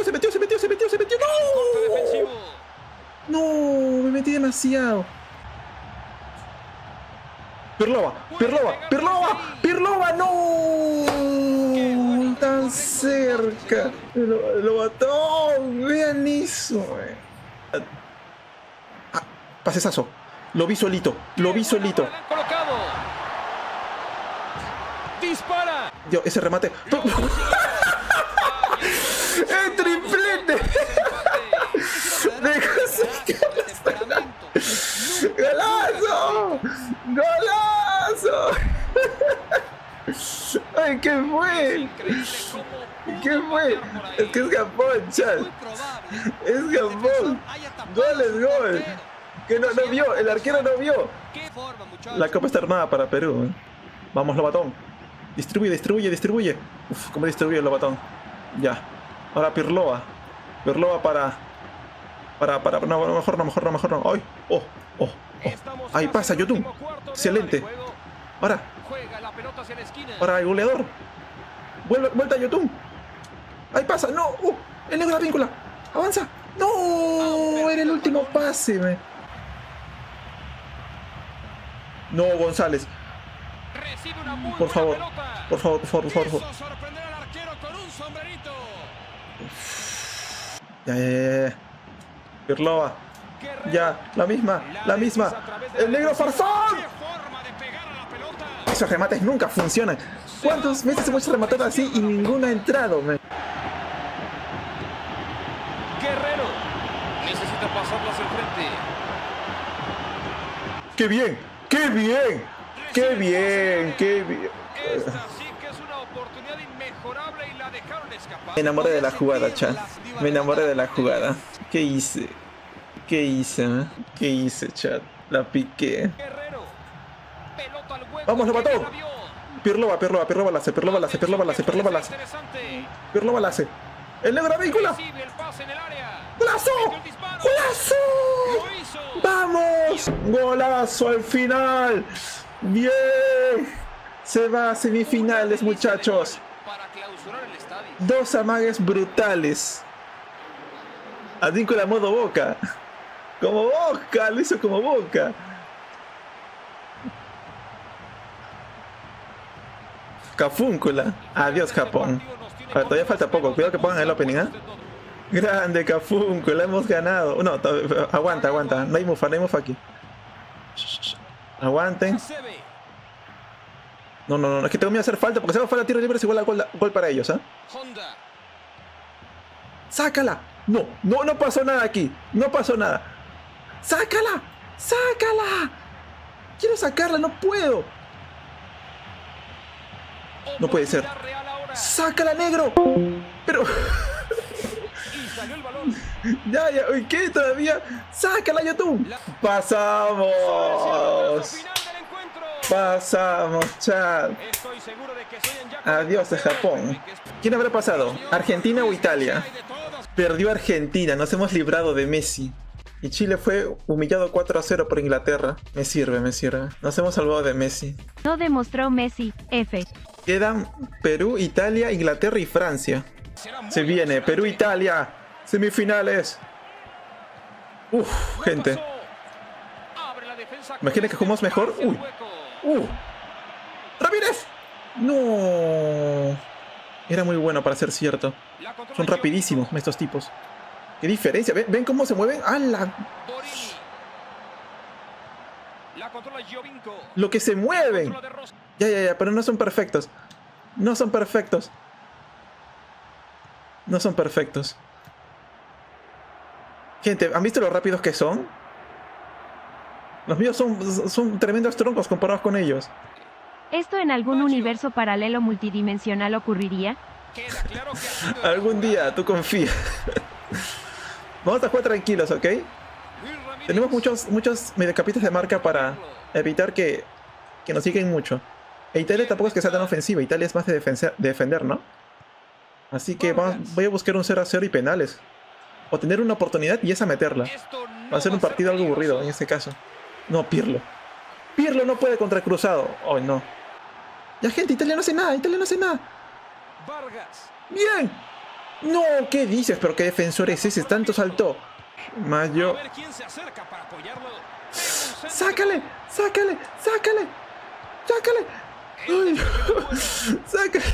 ¡No! No, me metí demasiado. Pirlova, no. Tan cerca. Lo mató. Vean eso. Pasesazo. Lo vi solito, lo vi solito. Colocado. Dispara. Dios, ese remate. ¡El triplete! ¡Golazo! ¡Golazo! ¡Ay, qué fue! ¿Qué fue? Es que es Japón, chat. Es Japón. Gol es gol. Que no vio, el arquero no vio. La copa está armada para Perú. Vamos, Lobatón. Distribuye, distribuye, distribuye. Uf, ¿cómo distribuye el Lobatón? Ya. Ahora Pirloa. Pirloa para. No, mejor no. ¡Ay! ¡Oh! Ahí pasa, YouTube. Excelente. Ahora. Ahora el goleador. Vuelta a YouTube. Ahí pasa. No. El negro de la víncula. Avanza. No. Era el último pase. No, González. Por favor. Por favor. Ya. Pirloa. Ya, la misma. El negro Farfán. Esos remates nunca funcionan. ¿Cuántas veces hemos rematado así y ninguna ha entrado, man? Guerrero necesita pasarlo hacia el frente. ¡Qué bien! ¡Qué bien! ¡Qué bien! Esta sí que es una oportunidad inmejorable y la dejaron escapar. Me enamoré de la jugada, chat. Me enamoré de la jugada. ¿Qué hice? ¿Qué hice, chat? La piqué. Vamos, lo mató. Pirloa la hace. Pirloa la hace. El negro vehículo. ¡Golazo! ¡Golazo! ¡Vamos! ¡Golazo al final! ¡Bien! Se va a semifinales, muchachos. 2 amagues brutales. Advíncula modo Boca. Como Boca, lo hizo como Boca. Cafúncula. Adiós, Japón. A ver, todavía falta poco. Cuidado que pongan el opening, ¿eh? Grande, Cafúncula. Hemos ganado. No, aguanta. No hay mufa aquí. Aguanten. No. Es que tengo miedo a hacer falta. Porque si hago falta tiro libre es igual a gol para ellos, ¿eh? ¡Sácala! No pasó nada aquí. No pasó nada. ¡Sácala! Quiero sacarla, no puedo. No puede ser. ¡Sácala, negro! Pero... ya, ¿qué? ¿Todavía? ¡Sácala, YouTube! ¡Pasamos, chat! Adiós de Japón. ¿Quién habrá pasado? ¿Argentina o Italia? Perdió Argentina, nos hemos librado de Messi. Y Chile fue humillado 4-0 por Inglaterra. Me sirve. Nos hemos salvado de Messi. No demostró Messi, F. Quedan Perú, Italia, Inglaterra y Francia. Se viene Perú, Italia. Semifinales. Gente. Imagina que jugamos mejor. ¡Ramírez! No. Era muy bueno para ser cierto. Son rapidísimos estos tipos. ¡Qué diferencia! ¿Ven cómo se mueven? ¡Hala! Lo que se mueven. Ya, pero no son perfectos. No son perfectos. Gente, ¿han visto lo rápidos que son? Los míos son tremendos troncos comparados con ellos. ¿Esto en algún universo paralelo multidimensional ocurriría? Algún día, tú confía. Vamos a jugar tranquilos, ¿ok? Tenemos muchos mediocapistas de marca para evitar que nos siguen mucho. E Italia tampoco es que sea tan ofensiva. Italia es más de defender, ¿no? Así que voy a buscar un 0-0 y penales. O tener una oportunidad y esa meterla. Va a ser un partido algo aburrido en este caso. No, Pirlo. Pirlo no puede contra el cruzado. Oh, no. Ya, gente, Italia no hace nada. ¡Bien! No, ¿qué dices? Pero qué defensor es ese. Tanto saltó. Mayo. ¡Sácale! ¡Ay, no! ¡Sácale!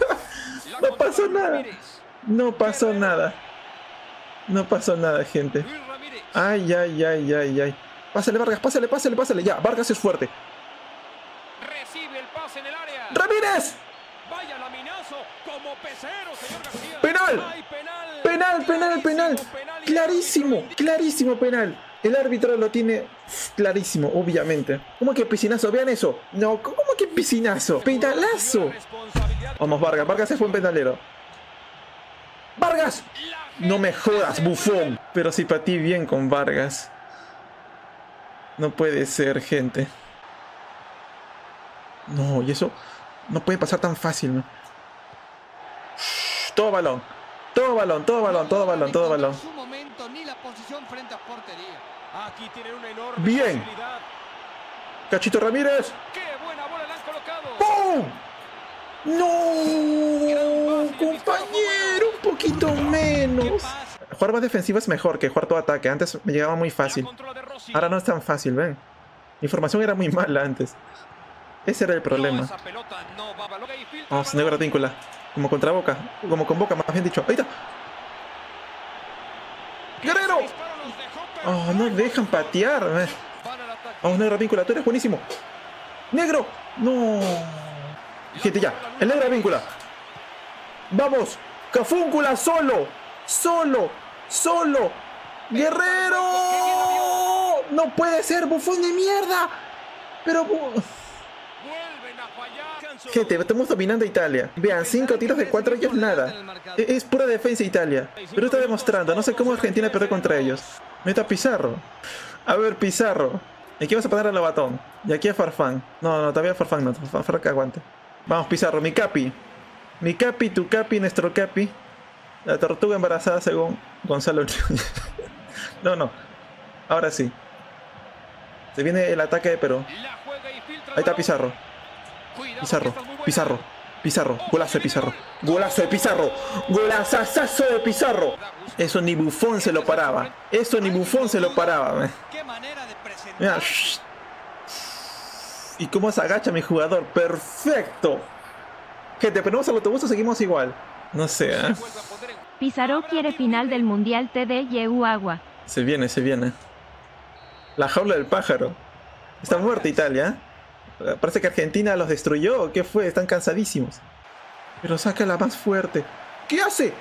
No pasó nada, gente. Ay. Pásale, Vargas, pásale, pásale, pásale. Ya, Vargas es fuerte. Recibe el pase en el área. ¡Ramírez! Vaya laminazo como pecero, señor García. ¡Penal! ¡Ay, penal! ¡Penal, penal, penal! Clarísimo, clarísimo penal. El árbitro lo tiene clarísimo, obviamente. ¿Cómo que piscinazo? Vean eso. No, ¿cómo que piscinazo? ¡Penalazo! Vamos, Vargas. Vargas es buen penalero. ¡Vargas! No me jodas, bufón. Pero si patí bien con Vargas. No puede ser, gente. No, y eso no puede pasar tan fácil, ¿no? Todo balón. Todo balón, todo balón, todo balón, todo balón. Aquí tienen una enorme Bien. facilidad. Cachito Ramírez. ¡Qué buena bola le han colocado! ¡Pum! ¡No! Compañero, un poquito menos. Jugar más defensivo es mejor que jugar todo ataque. Antes me llegaba muy fácil. Ahora no es tan fácil, ven. Mi formación era muy mala antes. Ese era el problema. Vamos, negro víncula. Como contra Boca. Como con Boca, más bien dicho. Ahí está. ¡Guerrero! Oh, no dejan patear. Vamos, negro víncula. Tú eres buenísimo. ¡Negro! ¡No! Gente, ya. El negro víncula. ¡Vamos! ¡Cafúncula solo! ¡Solo! ¡Solo! ¡Guerrero! ¡No puede ser! ¡Bufón de mierda! Pero... Gente, estamos dominando a Italia. Vean, 5 tiros de 4 ellos nada. Es pura defensa Italia. Pero está demostrando. No sé cómo Argentina perdió contra ellos. Meta Pizarro. A ver, Pizarro. Aquí vas a poner a Lobatón. Y aquí a Farfán. No, todavía Farfán no. Farfán que aguante. Vamos, Pizarro. Mi capi. Mi capi, tu capi, nuestro capi. La tortuga embarazada según Gonzalo. No. Ahora sí. Se viene el ataque de Perú. Ahí está Pizarro. Pizarro. Golazo de Pizarro. Golazo de Pizarro. Golazazazo de Pizarro. Eso ni Bufón se lo paraba. Mira. ¿Y cómo se agacha mi jugador? ¡Perfecto! Gente, ponemos al autobús o seguimos igual. No sé, ¿eh? Pizarro quiere final del Mundial TDYU Agua. Se viene. La jaula del pájaro. Está muerta Italia. Parece que Argentina los destruyó. ¿O qué fue? Están cansadísimos. Pero saca la más fuerte. ¿Qué hace?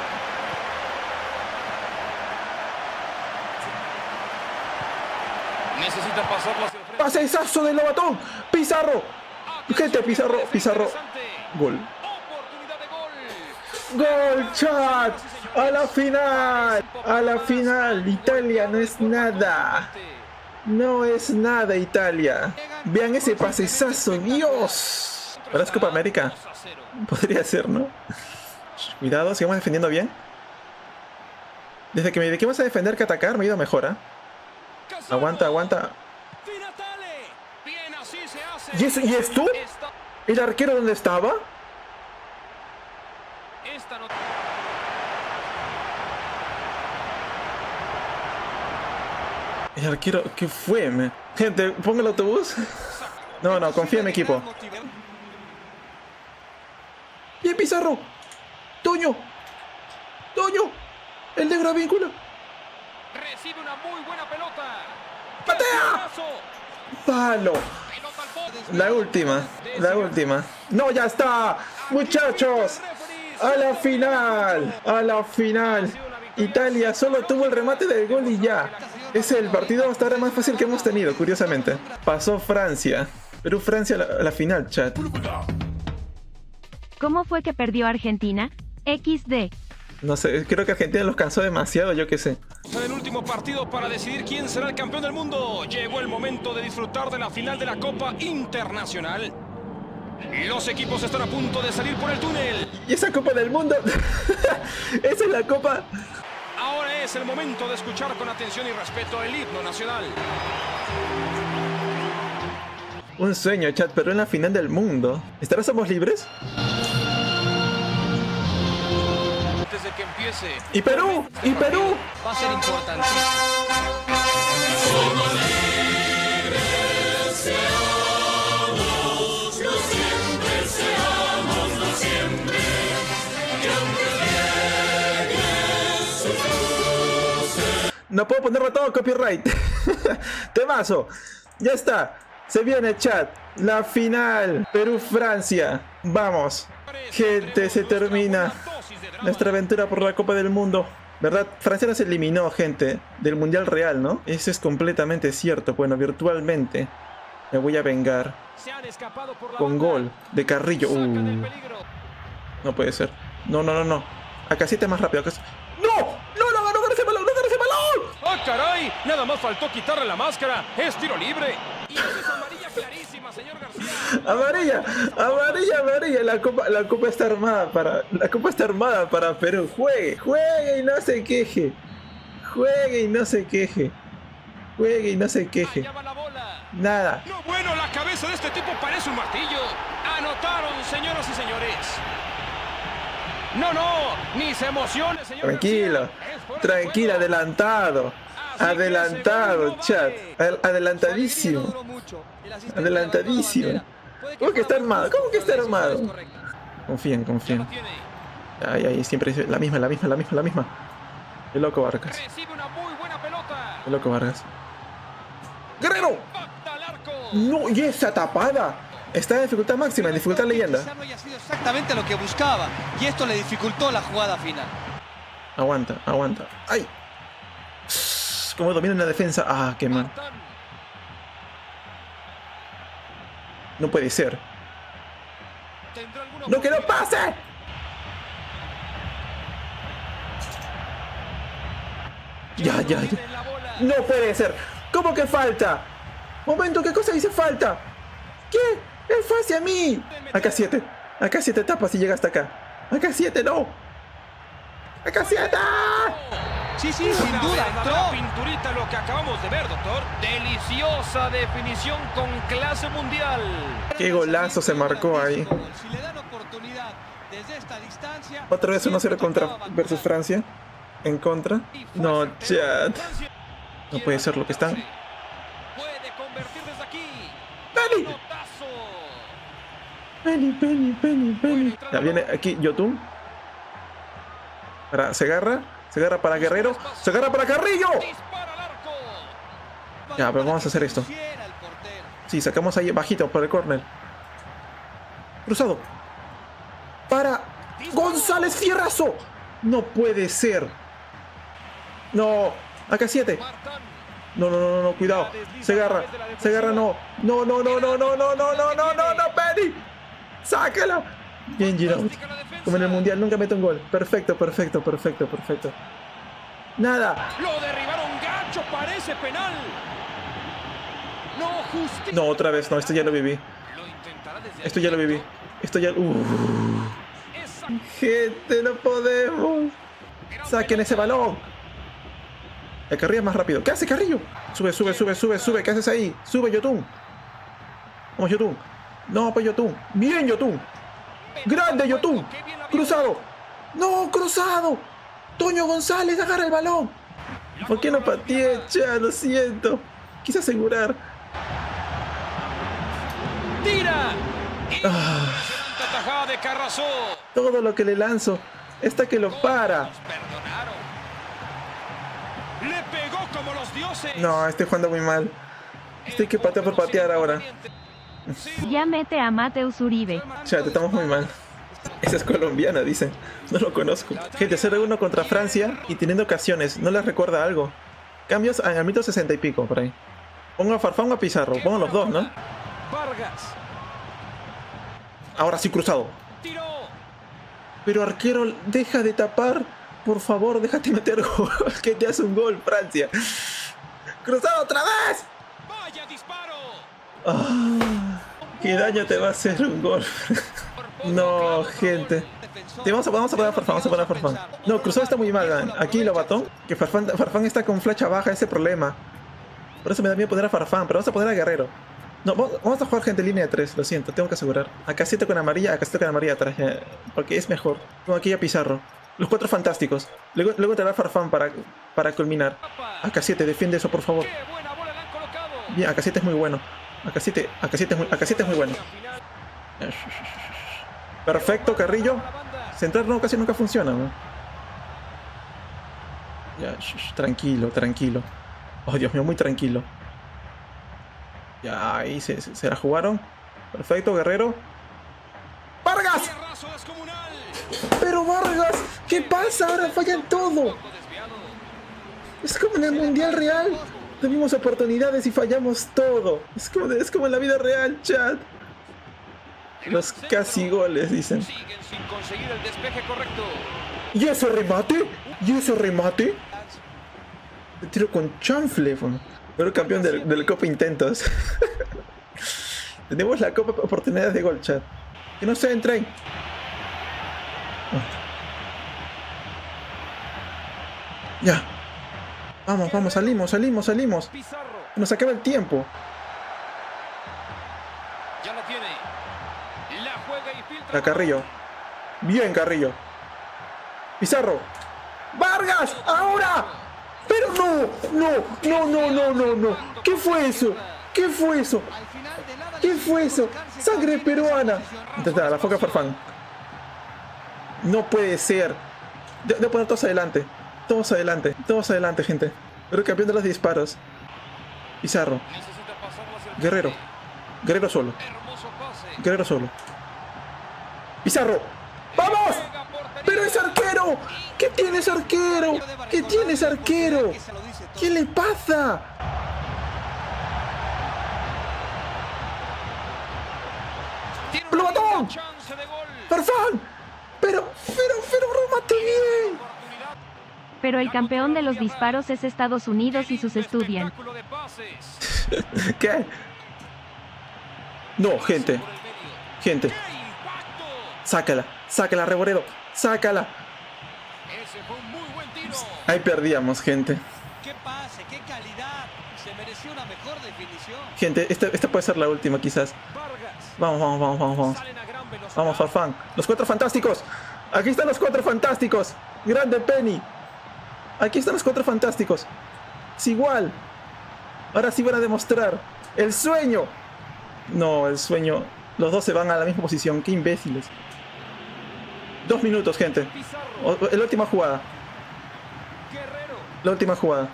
Necesita pasarlo hacia el frente. ¡Pasesazo de Lobatón! ¡Pizarro! Gente, Pizarro. Gol. Oportunidad de gol. ¡Gol, chat! ¡A la final! Italia no es nada. No es nada, Italia. Vean ese pasesazo, Dios. ¿Ahora es Copa América? Podría ser, ¿no? Cuidado, sigamos defendiendo bien. Desde que me dediqué más a defender que a atacar, me ha ido mejor, ¿eh? Aguanta. ¿Y esto? ¿El arquero dónde estaba? El arquero, ¿qué fue? Gente, ponga el autobús. No, confía en mi equipo. Bien, Pizarro. Toño. El negro vínculo. Recibe una muy buena pelota. ¡Patea! Palo. La última. No, ya está. Muchachos. A la final. Italia solo tuvo el remate del gol y ya. Es el partido hasta ahora más fácil que hemos tenido, curiosamente. Pasó Francia. Perú-Francia a la final, chat. ¿Cómo fue que perdió Argentina? XD. No sé, creo que Argentina los cansó demasiado, yo qué sé. En el último partido para decidir quién será el campeón del mundo. Llegó el momento de disfrutar de la final de la Copa Internacional. Los equipos están a punto de salir por el túnel. ¿Y esa Copa del Mundo? ¿Esa es la Copa? Ahora es el momento de escuchar con atención y respeto el himno nacional. Un sueño, chat, pero en la final del mundo. ¿Estará Somos Libres? Antes de que empiece. ¡Y Perú! Va a ser importantísimo. Somos libres, seamos siempre. no puedo ponerlo todo copyright. Temazo. Ya está. Se viene, chat. La final. Perú-Francia. Vamos. Gente, se termina nuestra aventura por la Copa del Mundo. ¿Verdad? Francia nos eliminó, gente, del Mundial Real, ¿no? Eso es completamente cierto. Bueno, virtualmente. Me voy a vengar. Con gol de Carrillo. No puede ser. No, no, no, no. Acá sí está más rápido. ¡No! ¡No! ¡No ganó ese balón! ¡No ganó ese balón! ¡Ah, caray! Nada más faltó quitarle la máscara. Es tiro libre. Y eso es amarilla clarísima, señor García. Amarilla, amarilla, amarilla. La copa está armada para Perú. Juegue, juegue y no se queje. Juegue y no se queje. Juegue y no se queje. Allá va la bola. Nada. No, bueno, la cabeza de este tipo parece un martillo. Anotaron, señoras y señores. No, no, ni se emocione, señor. Tranquilo, tranquilo, adelantado. Adelantado, chat. Adelantadísimo. Adelantadísimo. ¿Cómo que está armado? ¿Cómo que está armado? Confíen, confíen. Ay, ay, siempre es la misma. El loco Vargas. El loco Vargas. ¡Guerrero! No, y esa tapada. Está en dificultad máxima, en dificultad leyenda. No haya sido exactamente lo que buscaba y esto le dificultó la jugada final. Aguanta, aguanta. ¡Ay! Como domina en la defensa. Ah, qué mal. No puede ser. ¡No, que no pase! Ya. No puede ser. ¿Cómo que falta? Momento, ¿qué cosa dice falta? ¿Qué? Él fue hacia mí. Acá 7. Acá 7 tapas y llega hasta acá. Acá 7, no. Acá 7. Sí, sin duda, entró. Pinturita lo que acabamos de ver, doctor. Deliciosa definición con clase mundial. Qué golazo se marcó ahí. Si le dan oportunidad desde esta distancia. Otra vez 1-0 contra versus Francia. En contra. No, chat. No puede ser lo que están. Puede convertir desde aquí. Penny. Ya viene aquí Yotun. Se agarra para Guerrero. Se agarra para Carrillo. Ya, pero vamos a hacer esto. Sí, sacamos ahí bajito para el córner. Cruzado. Para González Fierrazo. No puede ser. No. Acá 7. No, cuidado. Se agarra, no. No, Penny. Sácala. Bien, Giroud. Como en el mundial, nunca meto un gol. Perfecto. Nada. Lo derribaron gancho, parece penal. No, justicia. No, otra vez, no, esto ya lo viví. Esto ya lo viví. Gente, no podemos. Saquen ese balón. El Carrillo es más rápido. ¿Qué hace Carrillo? Sube. ¿Qué haces ahí? Sube, Yotun. Vamos, Yotun. No, pues Yotun. Bien, Yotun. Grande, Yotun. Cruzado. No, cruzado. Toño González agarra el balón. ¿Por qué no pateé? Ya, lo siento. Quise asegurar. Tira. Tajada de Carrasó. Todo lo que le lanzo está que lo para. Le pegó como los dioses. No, estoy jugando muy mal. Estoy que patear por patear ahora. Ya mete a Mateus Uribe. Chat, estamos muy mal. Esa es colombiana, dicen. No lo conozco. Gente, 0-1 contra Francia y teniendo ocasiones. ¿No les recuerda algo? Cambios al minuto 60 y pico, por ahí. Pongo a Farfán o a Pizarro. Pongo los dos, ¿no? Vargas. Ahora sí, cruzado. Pero arquero, deja de tapar. Por favor, déjate meter gol. Que te hace un gol, Francia. ¡Cruzado otra vez! ¡Vaya disparo! ¿Qué daño te va a hacer un gol? No, gente. Vamos a poner a Farfán, No, cruzado está muy mal, man. Aquí lo bató. Que Farfán está con flecha baja, ese problema. Por eso me da miedo poner a Farfán, pero vamos a poner a Guerrero. No, vamos a jugar, gente, en línea de 3, lo siento, tengo que asegurar. Acá 7 con amarilla, acá 7 con amarilla atrás, porque es mejor. Pongo aquí a Pizarro. Los 4 fantásticos. Luego entrará Farfán para culminar. Acá 7, defiende eso, por favor. Bien, acá 7 es muy bueno. Acá 7 es muy bueno. Perfecto, Carrillo. Centrar no, casi nunca funciona, ¿no? Ya, tranquilo, tranquilo. Oh, Dios mío, muy tranquilo. Ya, ahí se la jugaron. Perfecto, Guerrero. ¡Vargas! Pero Vargas, ¿qué pasa? Ahora fallan todo. Es como en el Mundial Real. Tuvimos oportunidades y fallamos todo. Es como en la vida real, chat. Los casi goles, dicen. Siguen sin conseguir el despeje correcto. ¿Y ese remate? ¿Y ese remate? El tiro con chanfle. Pero campeón del Copa Intentos. Tenemos la Copa Oportunidades de Gol, chat. Que no se entren. Ya. Vamos, vamos, salimos. Nos acaba el tiempo. Ya lo tiene. La juega y filtra. A Carrillo. Bien, Carrillo. Pizarro. ¡Vargas! ¡Ahora! ¡Pero no! ¿Qué fue eso? ¿Qué fue eso? ¿Qué fue eso? ¡Sangre peruana! La foca Farfán. No puede ser. Debo poner todos adelante. Todos adelante, gente. Pero campeón de los disparos. Pizarro. Guerrero. Guerrero solo. Pizarro. ¡Vamos! ¡Pero es arquero! ¿Qué tienes, arquero? ¿Qué tienes, arquero? ¿Qué le pasa? ¡Plomatón! ¡Farfán! Pero remate bien. Pero el campeón de los disparos es Estados Unidos y sus estudian. ¿Qué? No, gente. Sácala, Reboredo. Sácala. Ahí perdíamos, gente. ¡Qué pase! ¡Qué calidad! Se mereció una mejor definición. Gente, esta puede ser la última, quizás. Vamos. Vamos, Farfán. Los cuatro fantásticos. Aquí están los cuatro fantásticos. Grande Penny. Aquí están los cuatro fantásticos. Es igual. Ahora sí van a demostrar. El sueño. No, el sueño. Los dos se van a la misma posición. Qué imbéciles. 2 minutos, gente. La última jugada. La última jugada.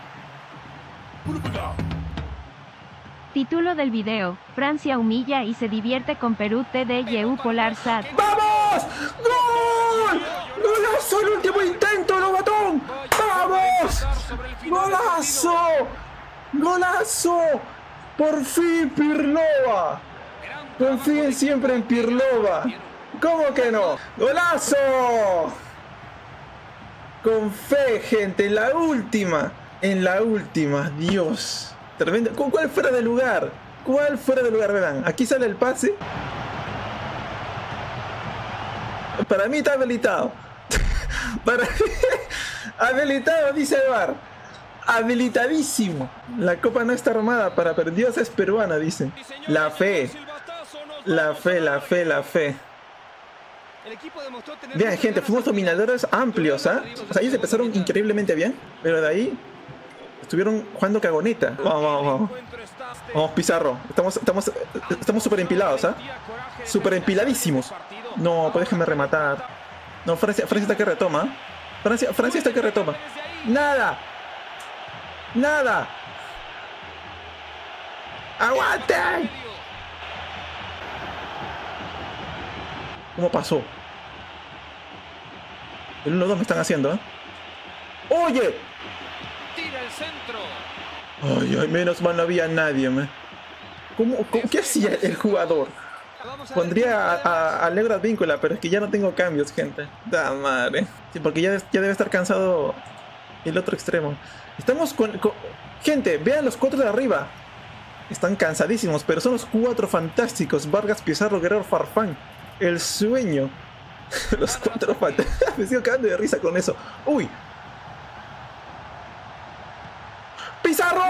Título del video: Francia humilla y se divierte con Perú TDYU Polar SAT. ¡Vamos! ¡Gol! ¡Golazo! ¡El último intento, Lobatón! ¡Vamos! ¡Golazo! ¡Por fin, Pirlova! Confíen siempre en Pirlova. ¿Cómo que no? ¡Golazo! Con fe, gente. En la última. Dios. Tremendo. ¿Cuál fuera de lugar? Verán. Aquí sale el pase. Para mí está habilitado. Habilitado, dice el VAR. Habilitadísimo. La copa no está armada para perder. Dios es peruana, dicen. La fe. Vean, gente, fuimos dominadores amplios, ¿ah? O sea, ellos empezaron increíblemente bien, pero de ahí estuvieron jugando cagoneta. Vamos. Vamos, Pizarro. Estamos súper empilados, ¿ah? Súper empiladísimos. No, pues déjenme rematar. No, Francia está que retoma. Francia está que retoma. ¡Nada! ¡Aguanten! ¿Cómo pasó? El 1-2 me están haciendo, ¿eh? ¡Oye! Tira el centro. Ay, menos mal no había nadie, ¿me? ¿Qué hacía el jugador? Pondría a Negro Advíncula, pero es que ya no tengo cambios, gente. Da madre. Sí, porque ya debe estar cansado el otro extremo. Estamos con... Gente, vean los 4 de arriba. Están cansadísimos, pero son los 4 fantásticos. Vargas, Pizarro, Guerrero, Farfán. El sueño. Los 4 fantásticos. Me sigo cagando de risa con eso. ¡Uy! ¡Pizarro!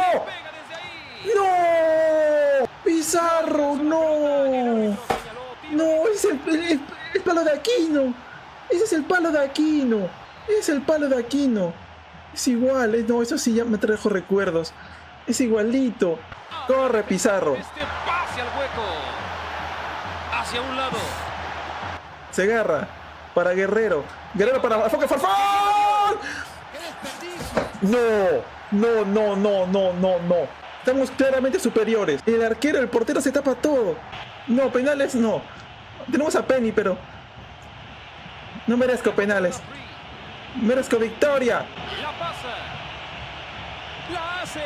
¡No! ¡Pizarro, no! ¡No! ¡Es el palo de Aquino! ¡Ese es el palo de Aquino! ¡Es el palo de Aquino! Es igual, no, eso sí ya me trajo recuerdos. Es igualito. ¡Corre, Pizarro! Este pase al hueco. Hacia un lado. Se agarra para Guerrero. Guerrero para Foca Farfán. No, no, no, no, no, no, no. Estamos claramente superiores. El arquero, el portero se tapa todo. No, penales no. Tenemos a Penny, pero no merezco penales. Merezco victoria. La pasa. La hace.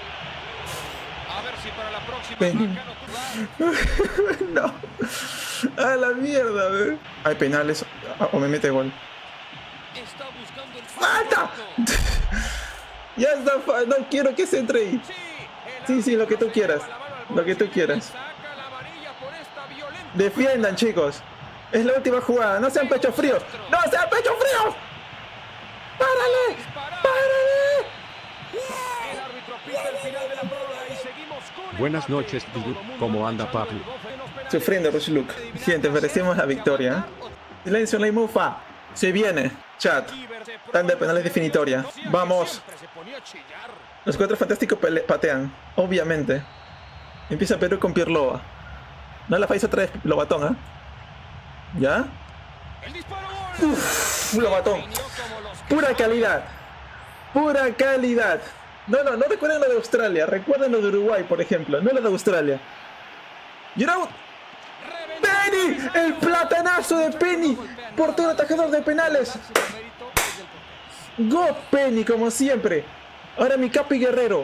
A ver si para la próxima Penny. No. A la mierda, ¿ve? Hay penales o me mete gol. Está buscando el ¡Falta! Ya está, no quiero que se entre ahí. Sí, lo que tú quieras. Lo que tú quieras. Defiendan, chicos. Es la última jugada. No sean pecho fríos. ¡No sean pecho fríos! ¡Párale! ¡Párale! Buenas noches, ¿cómo anda papi? Sufriendo, Rushluk. Gente, merecemos la victoria. Silencio, la mufa. Se viene. Chat. Tanda de penales definitoria. Vamos. Los cuatro fantásticos patean. Obviamente. Empieza Perú con Pirloa. No la falla otra vez, Lobatón, ¿eh? ¿Ya? Uff, Lobatón. Pura calidad. Pura calidad. No recuerden lo de Australia. Recuerden lo de Uruguay, por ejemplo. No lo de Australia. ¡Giroud! ¡Penny! ¡El platanazo de Penny! Portero atajador de penales. ¡Go Penny, como siempre! Ahora mi Capi Guerrero.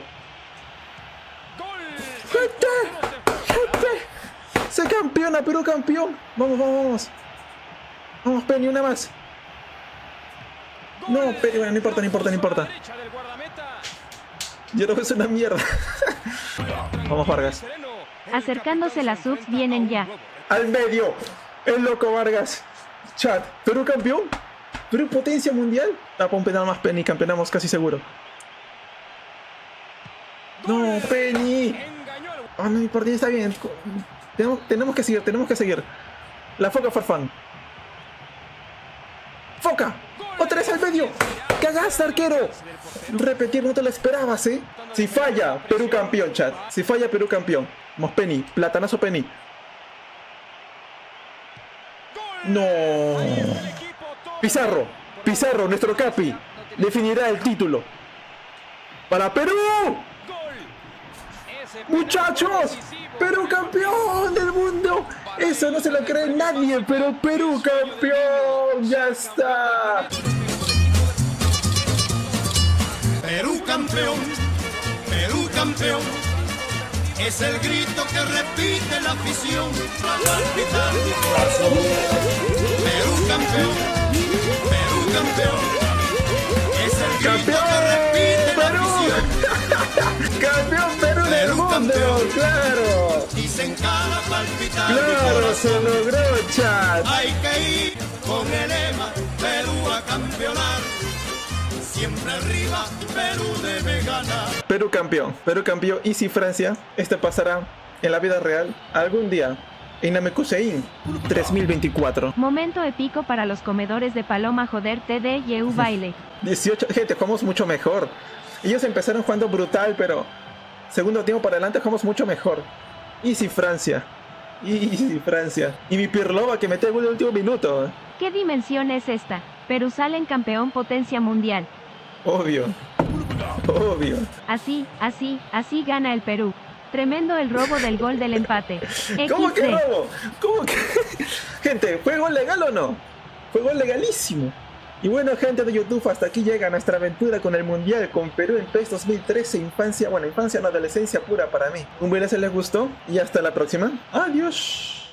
¡Gente! ¡Gente! ¡Se campeona! ¡Perú campeón! ¡Vamos, vamos, vamos! ¡Vamos, Penny, una más! No, Penny, bueno, no importa, no importa, no importa. Yo no es una mierda. Vamos, Vargas. Acercándose las subs vienen ya. ¡Al medio! ¡El loco Vargas! Chat, ¿Perú campeón? ¿Perú potencia mundial? Tapa un penal más, Penny, campeonamos casi seguro. ¡No, Penny! Ah, no importa, está bien. Tenemos que seguir. La Foca Farfán. ¡Foca! ¡Otra vez al medio! ¡Cagaste, arquero! Repetir, no te lo esperabas, ¿eh? Si falla, Perú campeón, chat. Si falla, Perú campeón. Vamos, Penny. Platanazo Penny. ¡No! Pizarro, nuestro Capi. Definirá el título. ¡Para Perú! ¡Muchachos! ¡Perú campeón del mundo! Eso no se lo cree nadie, pero Perú campeón. ¡Ya está! Perú campeón, Perú campeón, es el grito que repite la afición al palpitar mi corazón. Perú campeón, es el grito que repite la afición. ¡Campeón Perú del mundo! Campeón. ¡Claro! Dicen cada palpitar mi ¡Claro, corazón. se logró, chat! Hay que ir con el lema Perú a campeonar. Siempre arriba, Perú debe ganar. Perú campeón. Y si Francia, este pasará en la vida real algún día. En Namekusein 3024. Momento épico para los comedores de paloma, joder, TDYU baile. 18, gente, jugamos mucho mejor. Ellos empezaron jugando brutal, pero segundo tiempo para adelante jugamos mucho mejor. Easy Francia. Y mi Pirloa que mete el gol en el último minuto. ¿Qué dimensión es esta? Perú sale en campeón potencia mundial. Obvio. Así gana el Perú. Tremendo el robo del gol del empate. ¿Cómo que XD. robo? ¿Cómo que? Gente, ¿fue gol legal o no? Fue gol legalísimo. Y bueno, gente de YouTube, hasta aquí llega nuestra aventura con el Mundial, con Perú en PES 2013, infancia no, adolescencia pura para mí. Un buen les gustó y hasta la próxima. Adiós.